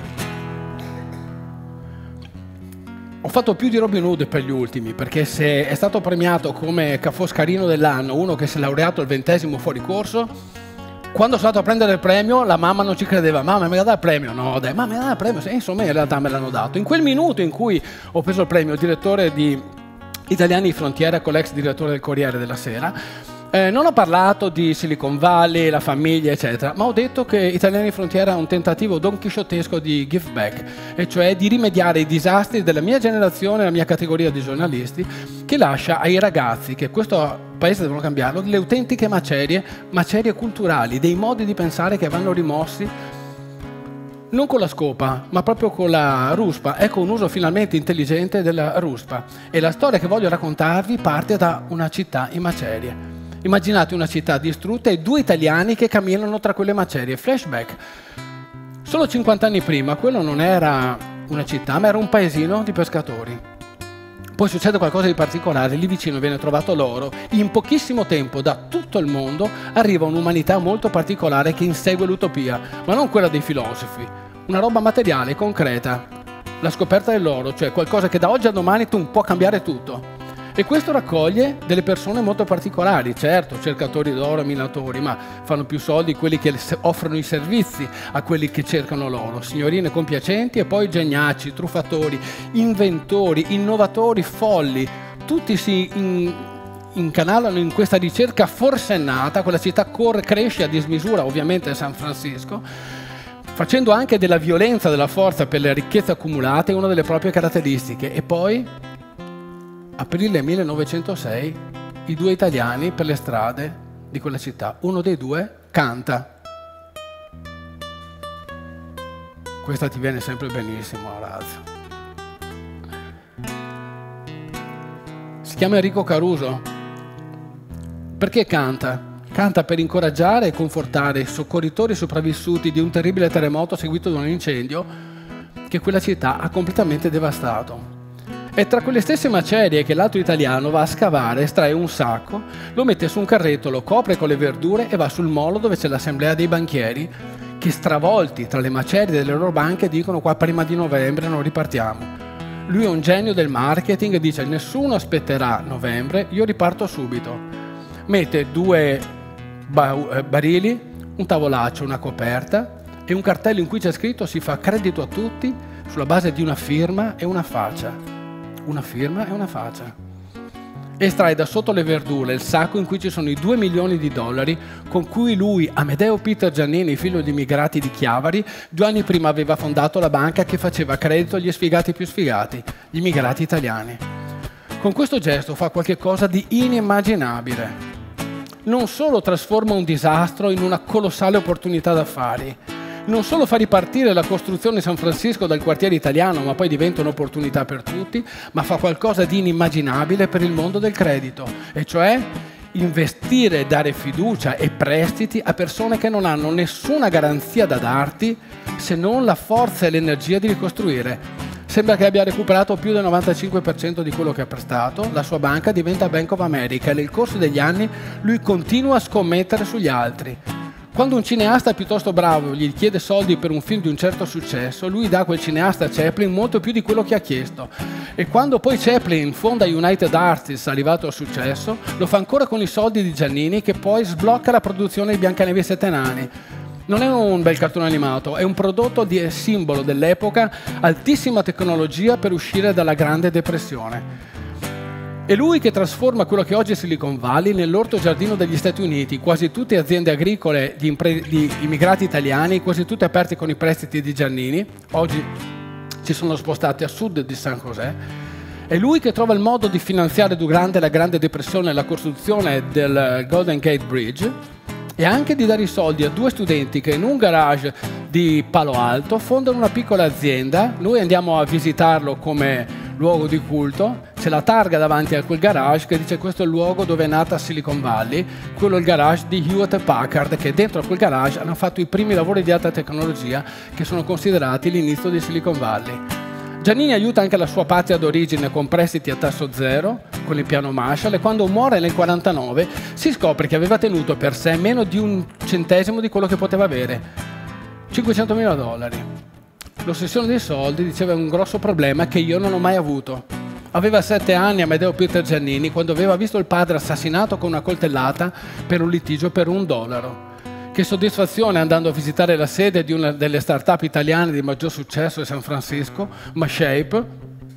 B: Ho fatto più di Robin Hood per gli ultimi, perché se è stato premiato come Cafoscarino dell'anno uno che si è laureato al ventesimo fuori corso, quando sono andato a prendere il premio, la mamma non ci credeva. Mamma, mi dà il premio? No, dai, mamma, mi dà il premio? E insomma, in realtà me l'hanno dato. In quel minuto in cui ho preso il premio, direttore di Italiani di Frontiera con l'ex direttore del Corriere della Sera, eh, non ho parlato di Silicon Valley, la famiglia, eccetera, ma ho detto che Italiani di Frontiera è un tentativo donchisciottesco di give back, e cioè di rimediare ai disastri della mia generazione, la mia categoria di giornalisti, che lascia ai ragazzi che questo paese devono cambiarlo, delle autentiche macerie, macerie culturali, dei modi di pensare che vanno rimossi non con la scopa, ma proprio con la ruspa. Ecco un uso finalmente intelligente della ruspa. E la storia che voglio raccontarvi parte da una città in macerie. Immaginate una città distrutta e due italiani che camminano tra quelle macerie. Flashback. Solo cinquanta anni prima, quello non era una città, ma era un paesino di pescatori. Poi succede qualcosa di particolare, lì vicino viene trovato l'oro. In pochissimo tempo da tutto il mondo arriva un'umanità molto particolare che insegue l'utopia, ma non quella dei filosofi, una roba materiale, concreta, la scoperta dell'oro, cioè qualcosa che da oggi a domani tu può cambiare tutto. E questo raccoglie delle persone molto particolari, certo, cercatori d'oro, minatori, ma fanno più soldi quelli che offrono i servizi a quelli che cercano l'oro. Signorine compiacenti e poi geniaci, truffatori, inventori, innovatori, folli. Tutti si in, incanalano in questa ricerca forsennata, quella città corre, cresce a dismisura, ovviamente San Francisco, facendo anche della violenza, della forza per le ricchezze accumulate una delle proprie caratteristiche. E poi, aprile millenovecentosei, i due italiani per le strade di quella città. Uno dei due canta. Questa ti viene sempre benissimo, Orazio. Si chiama Enrico Caruso. Perché canta? Canta per incoraggiare e confortare i soccorritori sopravvissuti di un terribile terremoto seguito da un incendio che quella città ha completamente devastato. È tra quelle stesse macerie che l'altro italiano va a scavare, estrae un sacco, lo mette su un carretto, lo copre con le verdure e va sul molo dove c'è l'assemblea dei banchieri che, stravolti tra le macerie delle loro banche, dicono: qua prima di novembre non ripartiamo. Lui è un genio del marketing e dice: nessuno aspetterà novembre, io riparto subito. Mette due barili, un tavolaccio, una coperta e un cartello in cui c'è scritto: si fa credito a tutti sulla base di una firma e una faccia. Una firma e una faccia. Estrae da sotto le verdure il sacco in cui ci sono i due milioni di dollari con cui lui, Amedeo Peter Giannini, figlio di immigrati di Chiavari, due anni prima aveva fondato la banca che faceva credito agli sfigati più sfigati, gli immigrati italiani. Con questo gesto fa qualcosa di inimmaginabile. Non solo trasforma un disastro in una colossale opportunità d'affari, non solo fa ripartire la costruzione di San Francisco dal quartiere italiano, ma poi diventa un'opportunità per tutti, ma fa qualcosa di inimmaginabile per il mondo del credito, e cioè investire e dare fiducia e prestiti a persone che non hanno nessuna garanzia da darti se non la forza e l'energia di ricostruire. Sembra che abbia recuperato più del novantacinque per cento di quello che ha prestato, la sua banca diventa Bank of America e nel corso degli anni lui continua a scommettere sugli altri. Quando un cineasta piuttosto bravo gli chiede soldi per un film di un certo successo, lui dà a quel cineasta Chaplin molto più di quello che ha chiesto. E quando poi Chaplin fonda United Artists, arrivato al successo, lo fa ancora con i soldi di Giannini, che poi sblocca la produzione di Biancaneve e i Sette Nani. Non è un bel cartone animato, è un prodotto di simbolo dell'epoca, altissima tecnologia per uscire dalla Grande Depressione. È lui che trasforma quello che oggi è Silicon Valley nell'orto giardino degli Stati Uniti, quasi tutte aziende agricole di, di immigrati italiani, quasi tutte aperte con i prestiti di Giannini, oggi si sono spostati a sud di San José. È lui che trova il modo di finanziare durante la Grande Depressione la costruzione del Golden Gate Bridge e anche di dare i soldi a due studenti che in un garage di Palo Alto fondano una piccola azienda. Noi andiamo a visitarlo come luogo di culto, c'è la targa davanti a quel garage che dice: questo è il luogo dove è nata Silicon Valley, quello è il garage di Hewlett e Packard, che dentro a quel garage hanno fatto i primi lavori di alta tecnologia che sono considerati l'inizio di Silicon Valley. Giannini aiuta anche la sua patria d'origine con prestiti a tasso zero, con il piano Marshall, e quando muore nel quarantanove si scopre che aveva tenuto per sé meno di un centesimo di quello che poteva avere, cinquecentomila dollari. L'ossessione dei soldi, diceva, è un grosso problema che io non ho mai avuto. Aveva sette anni Amedeo Peter Giannini quando aveva visto il padre assassinato con una coltellata per un litigio per un dollaro. Che soddisfazione andando a visitare la sede di una delle start-up italiane di maggior successo di San Francisco, MaShape,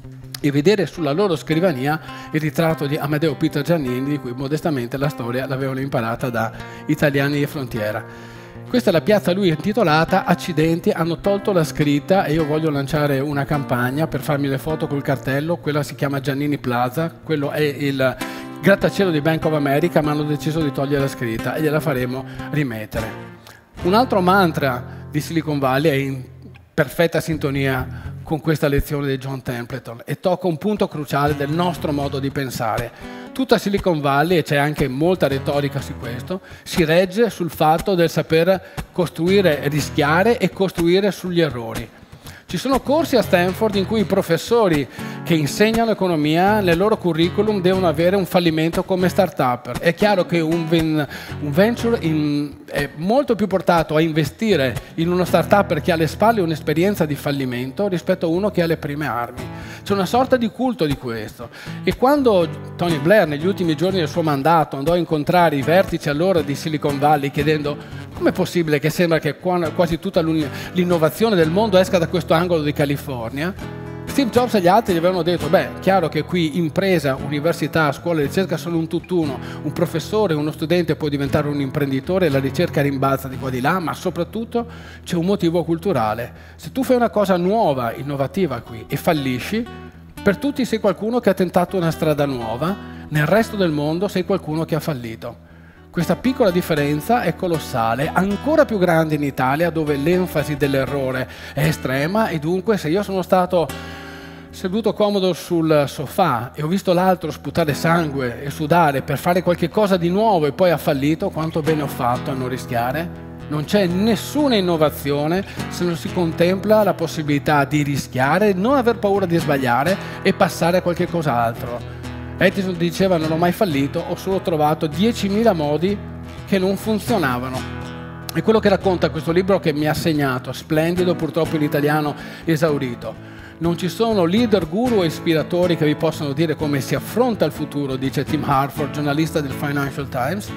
B: e vedere sulla loro scrivania il ritratto di Amedeo Peter Giannini, di cui modestamente la storia l'avevano imparata da italiani di frontiera. Questa è la piazza a lui intitolata. Accidenti, hanno tolto la scritta e io voglio lanciare una campagna per farmi le foto col cartello. Quella si chiama Giannini Plaza, quello è il grattacielo di Bank of America, ma hanno deciso di togliere la scritta e gliela faremo rimettere. Un altro mantra di Silicon Valley è in perfetta sintonia con questa lezione di John Templeton e tocca un punto cruciale del nostro modo di pensare. Tutta Silicon Valley, e c'è anche molta retorica su questo, si regge sul fatto del saper costruire, rischiare e costruire sugli errori. Ci sono corsi a Stanford in cui i professori che insegnano economia nel loro curriculum devono avere un fallimento come start-up. È chiaro che un, ven un venture in, è molto più portato a investire in uno start-up che ha alle spalle un'esperienza di fallimento rispetto a uno che ha le prime armi. C'è una sorta di culto di questo. E quando Tony Blair, negli ultimi giorni del suo mandato, andò a incontrare i vertici allora di Silicon Valley chiedendo com'è possibile che sembra che quasi tutta l'innovazione del mondo esca da questo angolo di California, Steve Jobs e gli altri gli avevano detto, beh, chiaro che qui impresa, università, scuola e ricerca sono un tutt'uno, un professore, uno studente può diventare un imprenditore, la ricerca rimbalza di qua di là, ma soprattutto c'è un motivo culturale. Se tu fai una cosa nuova, innovativa qui e fallisci, per tutti sei qualcuno che ha tentato una strada nuova, nel resto del mondo sei qualcuno che ha fallito. Questa piccola differenza è colossale, ancora più grande in Italia dove l'enfasi dell'errore è estrema e dunque se io sono stato seduto comodo sul sofà e ho visto l'altro sputare sangue e sudare per fare qualche cosa di nuovo e poi ha fallito, quanto bene ho fatto a non rischiare? Non c'è nessuna innovazione se non si contempla la possibilità di rischiare, non aver paura di sbagliare e passare a qualche cos'altro. Edison diceva non ho mai fallito, ho solo trovato diecimila modi che non funzionavano. È quello che racconta questo libro che mi ha segnato, splendido, purtroppo in italiano esaurito. Non ci sono leader, guru e ispiratori che vi possano dire come si affronta il futuro, dice Tim Harford, giornalista del Financial Times.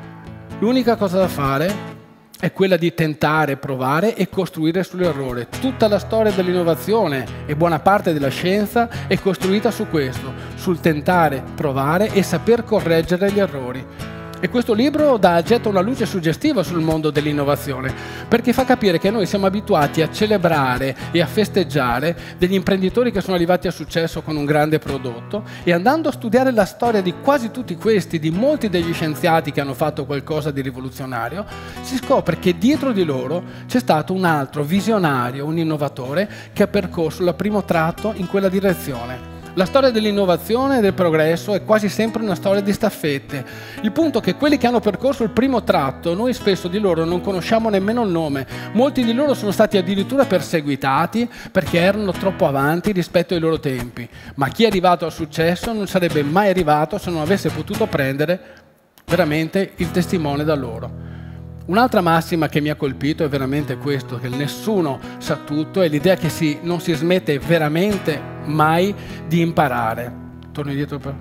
B: L'unica cosa da fare è quella di tentare, provare e costruire sull'errore. Tutta la storia dell'innovazione e buona parte della scienza è costruita su questo, sul tentare, provare e saper correggere gli errori. E questo libro dà, getta una luce suggestiva sul mondo dell'innovazione, perché fa capire che noi siamo abituati a celebrare e a festeggiare degli imprenditori che sono arrivati a successo con un grande prodotto e andando a studiare la storia di quasi tutti questi, di molti degli scienziati che hanno fatto qualcosa di rivoluzionario, si scopre che dietro di loro c'è stato un altro visionario, un innovatore che ha percorso il primo tratto in quella direzione. La storia dell'innovazione e del progresso è quasi sempre una storia di staffette. Il punto è che quelli che hanno percorso il primo tratto, noi spesso di loro non conosciamo nemmeno il nome. Molti di loro sono stati addirittura perseguitati perché erano troppo avanti rispetto ai loro tempi. Ma chi è arrivato al successo non sarebbe mai arrivato se non avesse potuto prendere veramente il testimone da loro. Un'altra massima che mi ha colpito è veramente questo, che nessuno sa tutto, è l'idea che si, non si smette veramente mai di imparare. Torno indietro per...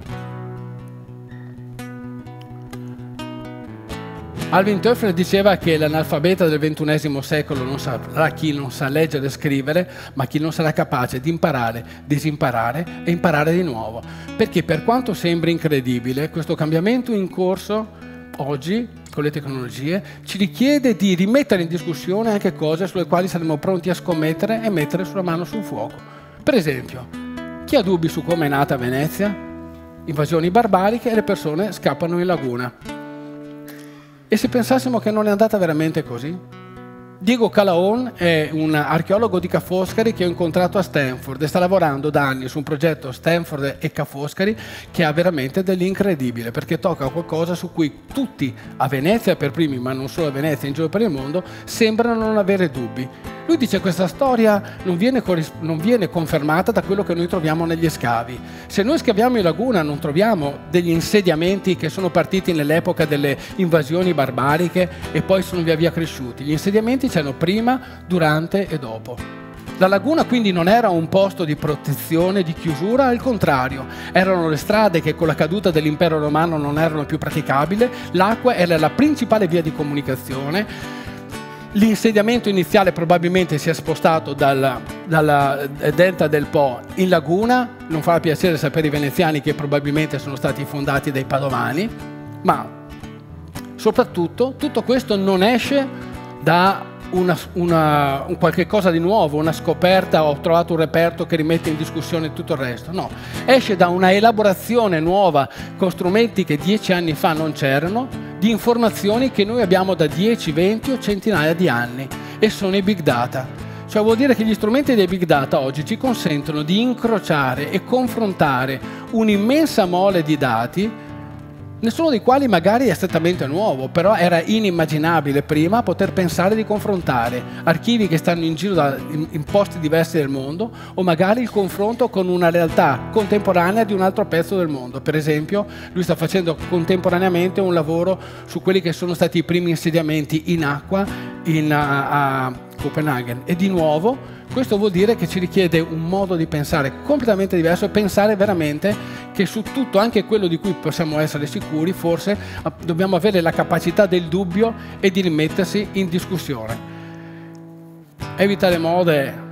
B: Alvin Toffler diceva che l'analfabeta del ventunesimo secolo non sarà chi non sa leggere e scrivere, ma chi non sarà capace di imparare, disimparare e imparare di nuovo. Perché per quanto sembri incredibile, questo cambiamento in corso oggi con le tecnologie ci richiede di rimettere in discussione anche cose sulle quali saremo pronti a scommettere e mettere sulla mano sul fuoco. Per esempio, chi ha dubbi su come è nata Venezia? Invasioni barbariche e le persone scappano in laguna. E se pensassimo che non è andata veramente così? Diego Calaon è un archeologo di Ca' Foscari che ho incontrato a Stanford e sta lavorando da anni su un progetto Stanford e Ca' Foscari che ha veramente dell'incredibile perché tocca qualcosa su cui tutti a Venezia per primi, ma non solo a Venezia, in giro per il mondo, sembrano non avere dubbi. Lui dice che questa storia non viene, non viene confermata da quello che noi troviamo negli scavi. Se noi scaviamo in laguna non troviamo degli insediamenti che sono partiti nell'epoca delle invasioni barbariche e poi sono via via cresciuti. Gli insediamenti c'erano prima, durante e dopo. La laguna quindi non era un posto di protezione, di chiusura, al contrario. Erano le strade che con la caduta dell'impero romano non erano più praticabili, l'acqua era la principale via di comunicazione. L'insediamento iniziale probabilmente si è spostato dal, dal delta del Po in laguna, non farà piacere sapere i veneziani che probabilmente sono stati fondati dai padovani, ma soprattutto tutto questo non esce da una, una, un qualche cosa di nuovo, una scoperta, ho trovato un reperto che rimette in discussione tutto il resto, no, esce da una elaborazione nuova con strumenti che dieci anni fa non c'erano, di informazioni che noi abbiamo da dieci, venti o centinaia di anni e sono i big data. Cioè vuol dire che gli strumenti dei big data oggi ci consentono di incrociare e confrontare un'immensa mole di dati, nessuno dei quali magari è strettamente nuovo, però era inimmaginabile prima poter pensare di confrontare archivi che stanno in giro da, in, in posti diversi del mondo o magari il confronto con una realtà contemporanea di un altro pezzo del mondo. Per esempio, lui sta facendo contemporaneamente un lavoro su quelli che sono stati i primi insediamenti in acqua in, a, a Copenaghen e di nuovo Questo vuol dire che ci richiede un modo di pensare completamente diverso e pensare veramente che su tutto, anche quello di cui possiamo essere sicuri, forse dobbiamo avere la capacità del dubbio e di rimettersi in discussione. Evita le mode.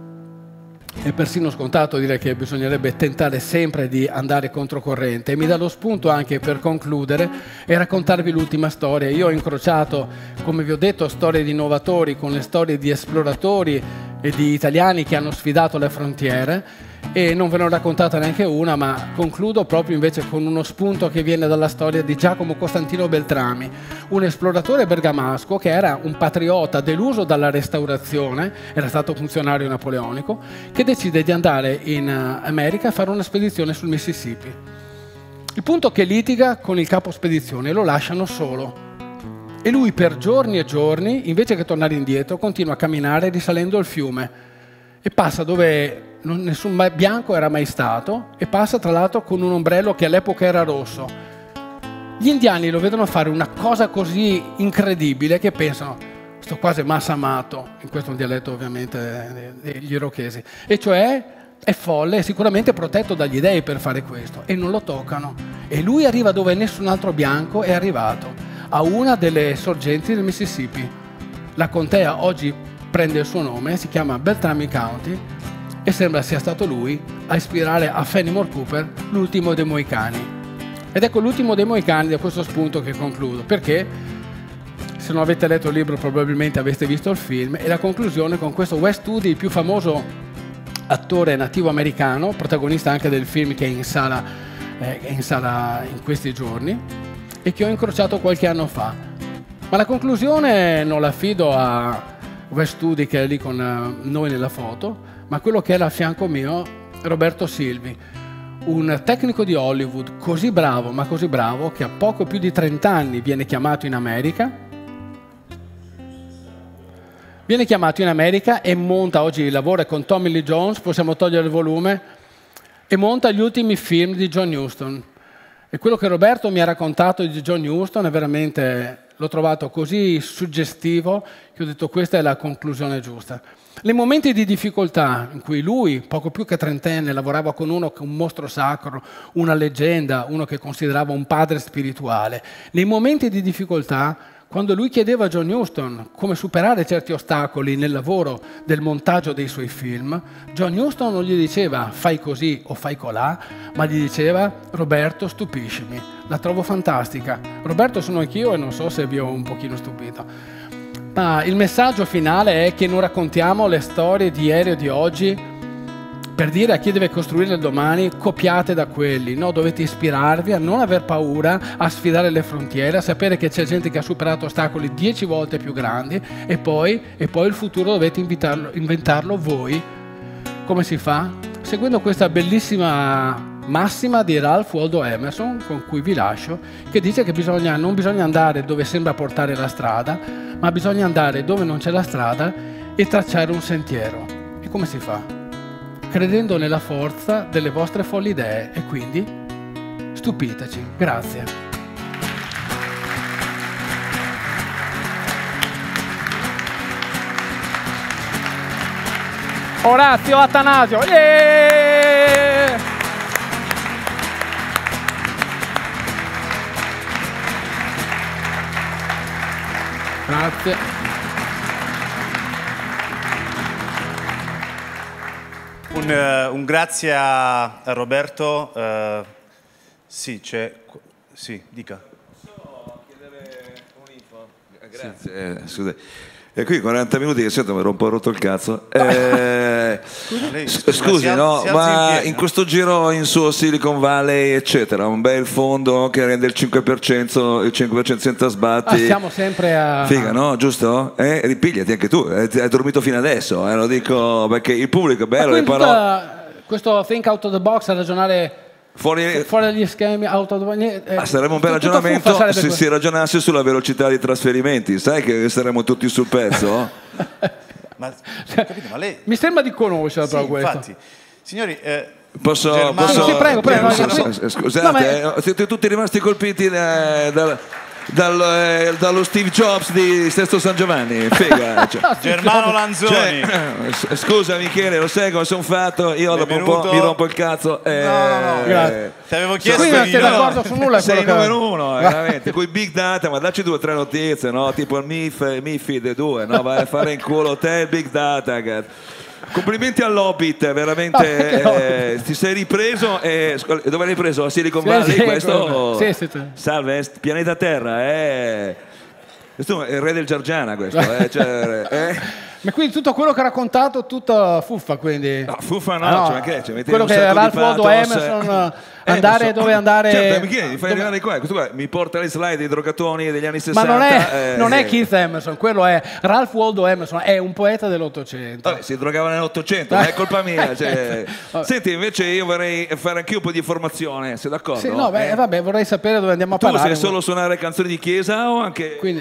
B: È persino scontato dire che bisognerebbe tentare sempre di andare controcorrente, e mi dà lo spunto anche per concludere e raccontarvi l'ultima storia. Io ho incrociato, come vi ho detto, storie di innovatori con le storie di esploratori e di italiani che hanno sfidato le frontiere, e non ve ne ho raccontata neanche una, ma concludo proprio invece con uno spunto che viene dalla storia di Giacomo Costantino Beltrami, un esploratore bergamasco che era un patriota deluso dalla restaurazione, era stato funzionario napoleonico, che decide di andare in America a fare una spedizione sul Mississippi. Il punto è che litiga con il capo spedizione e lo lasciano solo. E lui per giorni e giorni, invece che tornare indietro, continua a camminare risalendo il fiume e passa dove non, nessun bianco era mai stato, e passa tra l'altro con un ombrello che all'epoca era rosso. Gli indiani lo vedono fare una cosa così incredibile che pensano: sto quasi massamato, in questo è un dialetto ovviamente degli irochesi, e cioè è folle, è sicuramente protetto dagli dei per fare questo, e non lo toccano. E lui arriva dove nessun altro bianco è arrivato, a una delle sorgenti del Mississippi. La contea oggi prende il suo nome, si chiama Beltrami County, e sembra sia stato lui a ispirare a Fenimore Cooper l'ultimo dei Moicani. Ed ecco l'ultimo dei Moicani, da questo spunto che concludo, perché se non avete letto il libro probabilmente avete visto il film, e la conclusione con questo Wes Studi, il più famoso attore nativo americano, protagonista anche del film che è in sala, eh, è in sala in questi giorni, e che ho incrociato qualche anno fa. Ma la conclusione non la affido a Wes Studi, che è lì con noi nella foto, ma quello che era a fianco mio, Roberto Silvi, un tecnico di Hollywood così bravo, ma così bravo, che a poco più di trenta anni viene chiamato in America, viene chiamato in America e monta, oggi lavora con Tommy Lee Jones, possiamo togliere il volume, e monta gli ultimi film di John Huston. E quello che Roberto mi ha raccontato di John Huston è veramente, l'ho trovato così suggestivo che ho detto: questa è la conclusione giusta. Nei momenti di difficoltà in cui lui, poco più che trentenne, lavorava con uno che è un mostro sacro, una leggenda, uno che considerava un padre spirituale, nei momenti di difficoltà, quando lui chiedeva a John Huston come superare certi ostacoli nel lavoro del montaggio dei suoi film, John Huston non gli diceva fai così o fai colà, ma gli diceva: Roberto, stupiscimi, la trovo fantastica. Roberto sono anch'io e non so se vi ho un pochino stupito. Ma il messaggio finale è che non raccontiamo le storie di ieri o di oggi per dire a chi deve costruire il domani: copiate da quelli. No, dovete ispirarvi a non aver paura, a sfidare le frontiere, a sapere che c'è gente che ha superato ostacoli dieci volte più grandi, e poi, e poi il futuro dovete inventarlo, inventarlo voi. Come si fa? Seguendo questa bellissima massima di Ralph Waldo Emerson, con cui vi lascio, che dice che bisogna, non bisogna andare dove sembra portare la strada, ma bisogna andare dove non c'è la strada e tracciare un sentiero. E come si fa? Credendo nella forza delle vostre folli idee, e quindi stupiteci. Grazie. Orazio Attanasio. Yeah! Grazie.
A: Un, uh, un grazie a, a Roberto. Uh, sì, c'è... Sì, dica.
D: Posso chiedere un'info? Grazie. Sì. Eh, scusa. E qui quaranta minuti che sento mi ero un po' rotto il cazzo. Eh,
A: lei,
D: scusi, scusi no, ma in, in questo giro in su Silicon Valley, eccetera, un bel fondo che rende il cinque per cento, il cinque per cento senza sbatti.
B: Ah, siamo sempre a...
D: Figa, no? Giusto? Eh, ripigliati anche tu, hai, hai dormito fino adesso, eh, lo dico perché il pubblico è bello, le parole...
B: Questo think out of the box, a ragionare...
D: Fuori,
B: fuori dagli schemi, auto, eh,
D: ah, sarebbe un bel ragionamento se si ragionasse sulla velocità dei trasferimenti, sai che saremmo tutti sul pezzo?
A: ma, capito, ma lei...
B: Mi sembra di conoscere
A: sì,
B: però questo.
A: Infatti, signori, eh,
D: posso,
A: Germano...
D: posso
B: sì, sì, prego, prego,
D: eh,
B: no,
D: scusate, no, ma... siete tutti rimasti colpiti da, da, dal, eh, dallo Steve Jobs di Sesto San Giovanni. Figa, cioè.
A: Germano Lanzoni.
D: Cioè, scusa Michele, lo sai come sono fatto? Io dopo un po' mi rompo il cazzo. Eh,
A: no, no, no.
B: Grazie.
A: Ti avevo chiesto
B: Quindi non sei
A: no.
B: d'accordo su nulla.
D: Sei il
B: quello che...
D: numero uno, veramente. Con i big data, ma dacci due o tre notizie, no? Tipo il M I F, MIFID due, no? Vai a fare in culo te il big data, cazzo. Complimenti all'Hobbit, veramente
B: no.
D: eh, ti sei ripreso e dove l'hai preso? A Silicon Valley?
B: Sì,
D: Questo
B: sì, sì, sì.
D: salve, pianeta Terra, eh. Questo è il re del Giargiana, questo, eh. Cioè, eh.
B: Ma quindi tutto quello che ha raccontato, tutta fuffa, quindi...
D: No, fuffa no,
B: Ah, no.
D: cioè, che, cioè,
B: quello
D: un
B: che
D: sacco
B: Ralph
D: di
B: Waldo
D: pathos,
B: Emerson,
D: eh,
B: andare
D: Emerson.
B: dove andare...
D: Certo, mi chiedi, mi fai
B: dove-
D: arrivare qua, questo qua mi porta le slide dei drogatoni degli anni
B: Ma
D: sessanta.
B: non è,
D: eh,
B: non è Keith Emerson, quello è Ralph Waldo Emerson, è un poeta dell'Ottocento.
D: Vabbè, si drogava nell'Ottocento, non è colpa mia. Cioè. Senti, invece io vorrei fare anche un po' di informazione, sei d'accordo?
B: Sì, no, beh,
D: Eh?
B: vabbè, vorrei sapere dove andiamo a
D: Tu
B: parlare.
D: sai solo suonare canzoni di chiesa o anche...
B: Quindi...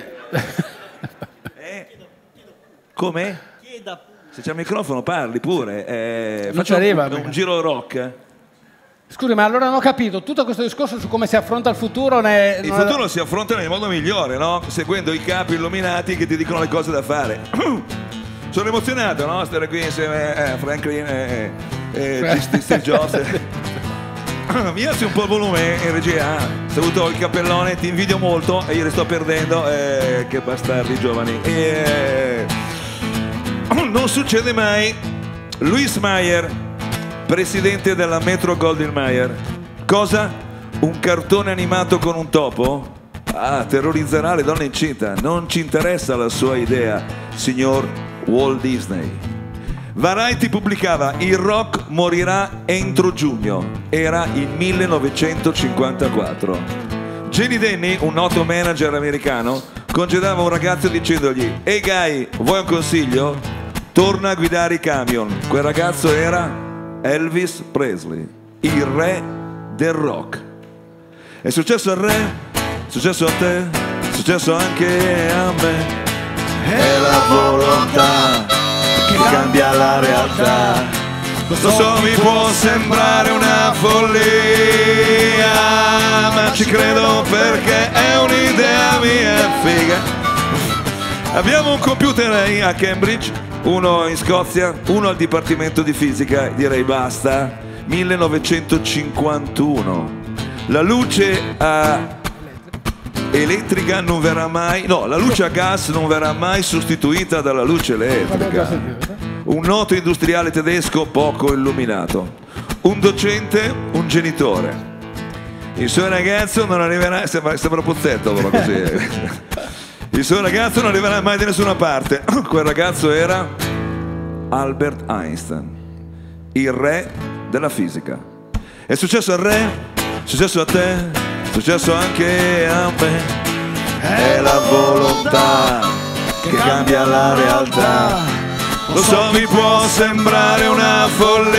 D: Eh? Come? Se c'è il microfono parli pure. Eh,
B: Non ci
D: facciamo
B: arriva,
D: un,
B: perché-
D: un giro rock.
B: Scusi, ma allora non ho capito, tutto questo discorso su come si affronta il futuro... Ne...
D: Il
B: non-
D: futuro si affronta nel modo migliore, no? Seguendo i capi illuminati che ti dicono le cose da fare. Sono emozionato, no? Stare qui insieme a Franklin e eh, eh, Steve Jobs. Mi alzi un po' il volume in regia. Sei avuto il cappellone, ti invidio molto e io le sto perdendo. Eh, che bastardi giovani. Eh, non succede mai. Louis Mayer, presidente della Metro Goldwyn Mayer. Cosa? Un cartone animato con un topo? Ah, terrorizzerà le donne incinte. Non ci interessa la sua idea, signor Walt Disney. Variety pubblicava Il rock morirà entro giugno. Era il millenovecentocinquantaquattro. Jenny Denny, un noto manager americano, congedava un ragazzo dicendogli: "Ehi guy, vuoi un consiglio? Torna a guidare i camion." Quel ragazzo era Elvis Presley, il re del rock. È successo al re, è successo a te, è successo anche a me. È la volontà che cambia la realtà. Lo so, mi può sembrare una follia, ma ci credo perché è un'idea mia figa. Abbiamo un computer a Cambridge, uno in Scozia, uno al Dipartimento di Fisica. Direi basta. millenovecentocinquantuno. La luce a elettrica non verrà mai, no, la luce a gas non verrà mai sostituita dalla luce elettrica. Un noto industriale tedesco poco illuminato, un docente, un genitore. Il suo ragazzo non arriverà, sembra, sembra Pozzetto però così. Il suo ragazzo non arriverà mai da nessuna parte. Quel ragazzo era Albert Einstein, il re della fisica. È successo al re, è successo a te, è successo anche a me. È la volontà che cambia la realtà. Lo so, mi può sembrare una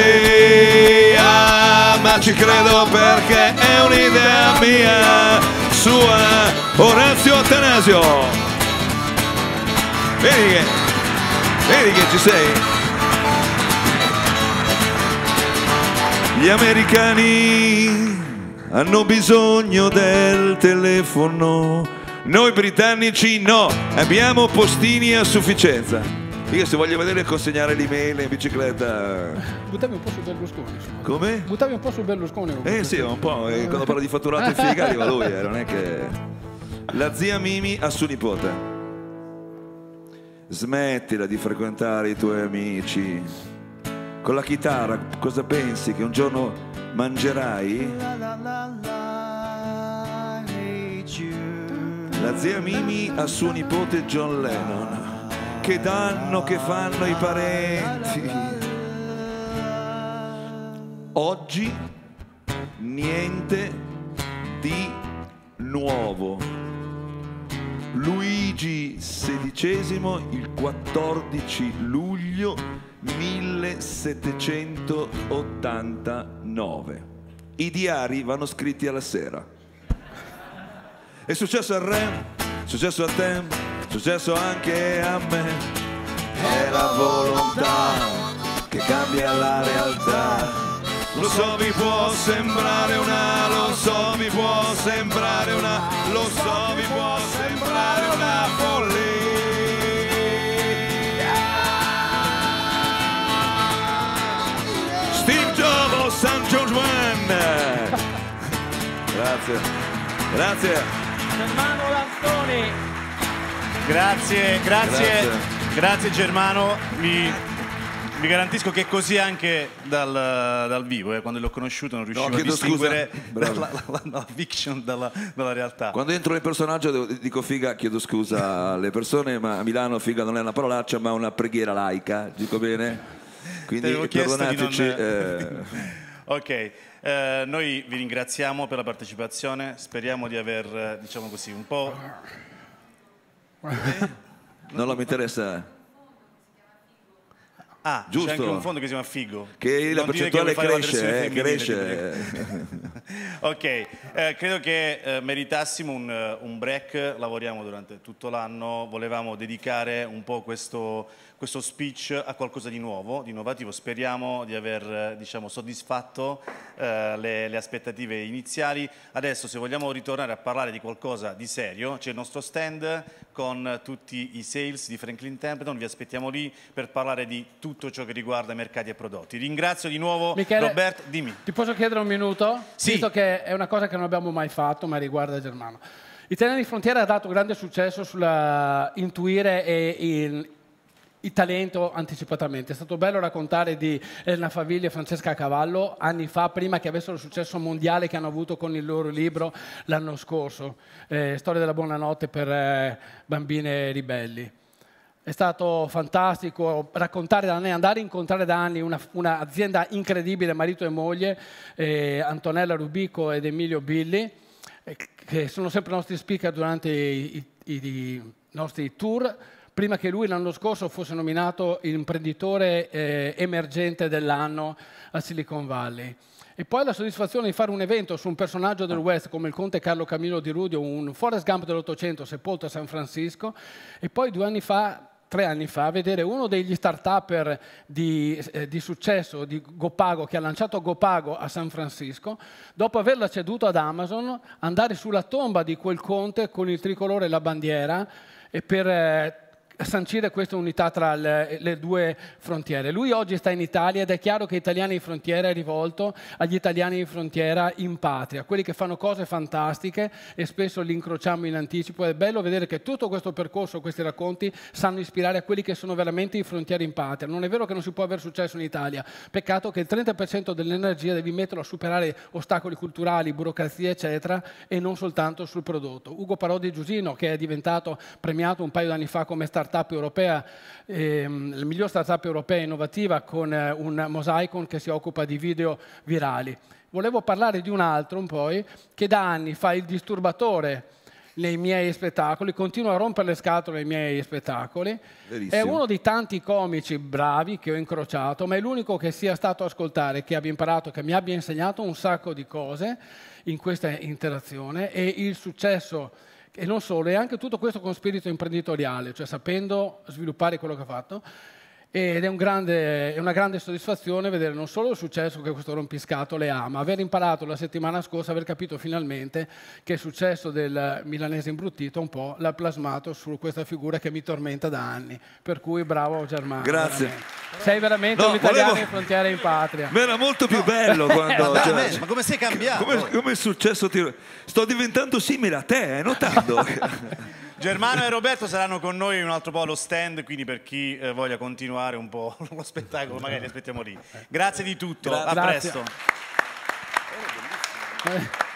D: follia, ma ci credo perché è un'idea mia, sua. Orazio Attanasio. Vedi che, vedi che ci sei. Gli americani hanno bisogno del telefono, noi britannici no, abbiamo postini a sufficienza. Io se voglio vedere consegnare l'email in bicicletta.
B: Buttavi un po' su Berlusconi. insomma.
D: Come?
B: Buttavi un po' su Berlusconi.
D: Eh sì, un po', eh, quando parlo di fatturato in figa arriva lui, eh, non è che... La zia Mimi a suo nipote: smettila di frequentare i tuoi amici. Con la chitarra cosa pensi? Che un giorno mangerai? La zia Mimi a suo nipote John Lennon: che danno che fanno i parenti. Oggi niente di nuovo. Luigi sedicesimo, il quattordici luglio millesettecentottantanove. I diari vanno scritti alla sera. È successo al re, è successo a te, è successo anche a me. È la volontà che cambia la realtà. Lo so vi può sembrare una, lo so vi può sembrare una, lo so vi può sembrare una follia. Steve Jobs o San John Juan. Grazie, grazie.
B: Germano Lanzoni.
A: Grazie, grazie,
D: Grazie.
A: grazie Germano. Vi, vi garantisco che è così anche dal, dal vivo, eh. Quando l'ho conosciuto non riuscivo a
D: chiedo
A: distinguere
D: scusa.
A: la, la, la, la fiction dalla, dalla realtà.
D: Quando entro nel personaggio devo- dico figa, chiedo scusa alle persone, ma a Milano figa non è una parolaccia ma una preghiera laica, dico bene? Quindi
A: T'avevo chiesto di
D: perdonateci.
A: non-
D: eh,
A: Ok, eh, noi vi ringraziamo per la partecipazione, speriamo di aver, eh, diciamo così, un po'...
D: non mi interessa.
A: Ah,
D: Giusto.
A: c'è anche un fondo che si chiama Figo.
D: Che la
A: Non dire
D: percentuale
A: vuoi fare la
D: cresce,
A: versione
D: eh,
A: femminile, ti
D: cresce.
A: prego. Ok, eh, credo che eh, meritassimo un, eh, un break, lavoriamo durante tutto l'anno, volevamo dedicare un po' questo, questo speech a qualcosa di nuovo, di innovativo, speriamo di aver eh, diciamo, soddisfatto eh, le, le aspettative iniziali. Adesso se vogliamo ritornare a parlare di qualcosa di serio, c'è il nostro stand con tutti i sales di Franklin Templeton, vi aspettiamo lì per parlare di tutto ciò che riguarda mercati e prodotti. Ringrazio di nuovo
B: Michele,
A: Roberto, dimmi.
B: Ti posso chiedere un minuto?
A: Sì.
B: Visto che è una cosa che non abbiamo mai fatto, ma riguarda Germano. Italiani di Frontiera ha dato grande successo sulla intuire e il, il talento anticipatamente. È stato bello raccontare di Elena Favilli e Francesca Cavallo anni fa, prima che avessero il successo mondiale che hanno avuto con il loro libro l'anno scorso, eh, Storia della buonanotte per eh, bambine ribelli. È stato fantastico raccontare da anni, andare a incontrare da anni un'azienda incredibile, marito e moglie, eh, Antonella Rubico ed Emilio Billi, eh, che sono sempre i nostri speaker durante i, i, i nostri tour, prima che lui l'anno scorso fosse nominato imprenditore eh, emergente dell'anno a Silicon Valley. E poi la soddisfazione di fare un evento su un personaggio del West come il conte Carlo Camillo Di Rudio, un Forrest Gump dell'Ottocento sepolto a San Francisco, e poi due anni fa, tre anni fa, vedere uno degli start-upper di, eh, di successo di GoPago, che ha lanciato GoPago a San Francisco, dopo averla ceduto ad Amazon, andare sulla tomba di quel conte con il tricolore e la bandiera e per... Eh, sancire questa unità tra le, le due frontiere. Lui oggi sta in Italia ed è chiaro che Italiani di Frontiera è rivolto agli italiani di frontiera in patria, quelli che fanno cose fantastiche e spesso li incrociamo in anticipo. È bello vedere che tutto questo percorso, questi racconti, sanno ispirare a quelli che sono veramente i frontieri in patria. Non è vero che non si può avere successo in Italia, peccato che il trenta per cento dell'energia devi metterlo a superare ostacoli culturali, burocrazia eccetera, e non soltanto sul prodotto. Ugo Parodi Giusino, che è diventato premiato un paio di anni fa come startup europea, ehm, la miglior startup europea innovativa con eh, un Mosaicon che si occupa di video virali. Volevo parlare di un altro un po' che da anni fa il disturbatore nei miei spettacoli, continua a rompere le scatole ai miei spettacoli.
D: Verissimo.
B: È uno dei tanti comici bravi che ho incrociato, ma è l'unico che sia stato a ascoltare, che abbia imparato, che mi abbia insegnato un sacco di cose in questa interazione, e il successo. E non solo, e anche tutto questo con spirito imprenditoriale, cioè sapendo sviluppare quello che ha fatto. Ed è, un grande, è una grande soddisfazione vedere non solo il successo che questo rompiscatole ha, ma aver imparato la settimana scorsa, aver capito finalmente che il successo del milanese imbruttito un po' l'ha plasmato su questa figura che mi tormenta da anni. Per cui bravo Germano.
D: Grazie.
B: Veramente. Sei veramente
D: No,
B: un italiano
D: volevo-
B: in frontiera in patria.
D: Ma era molto più bello quando...
A: Ma,
D: cioè,
A: dai, ma come sei cambiato?
D: come, come è successo? Ti- Sto diventando simile a te, hai notato?
A: Germano e Roberto saranno con noi un altro po' allo stand, quindi per chi eh, voglia continuare un po' lo spettacolo magari li aspettiamo lì. Grazie di tutto, a
B: Grazie.
A: presto.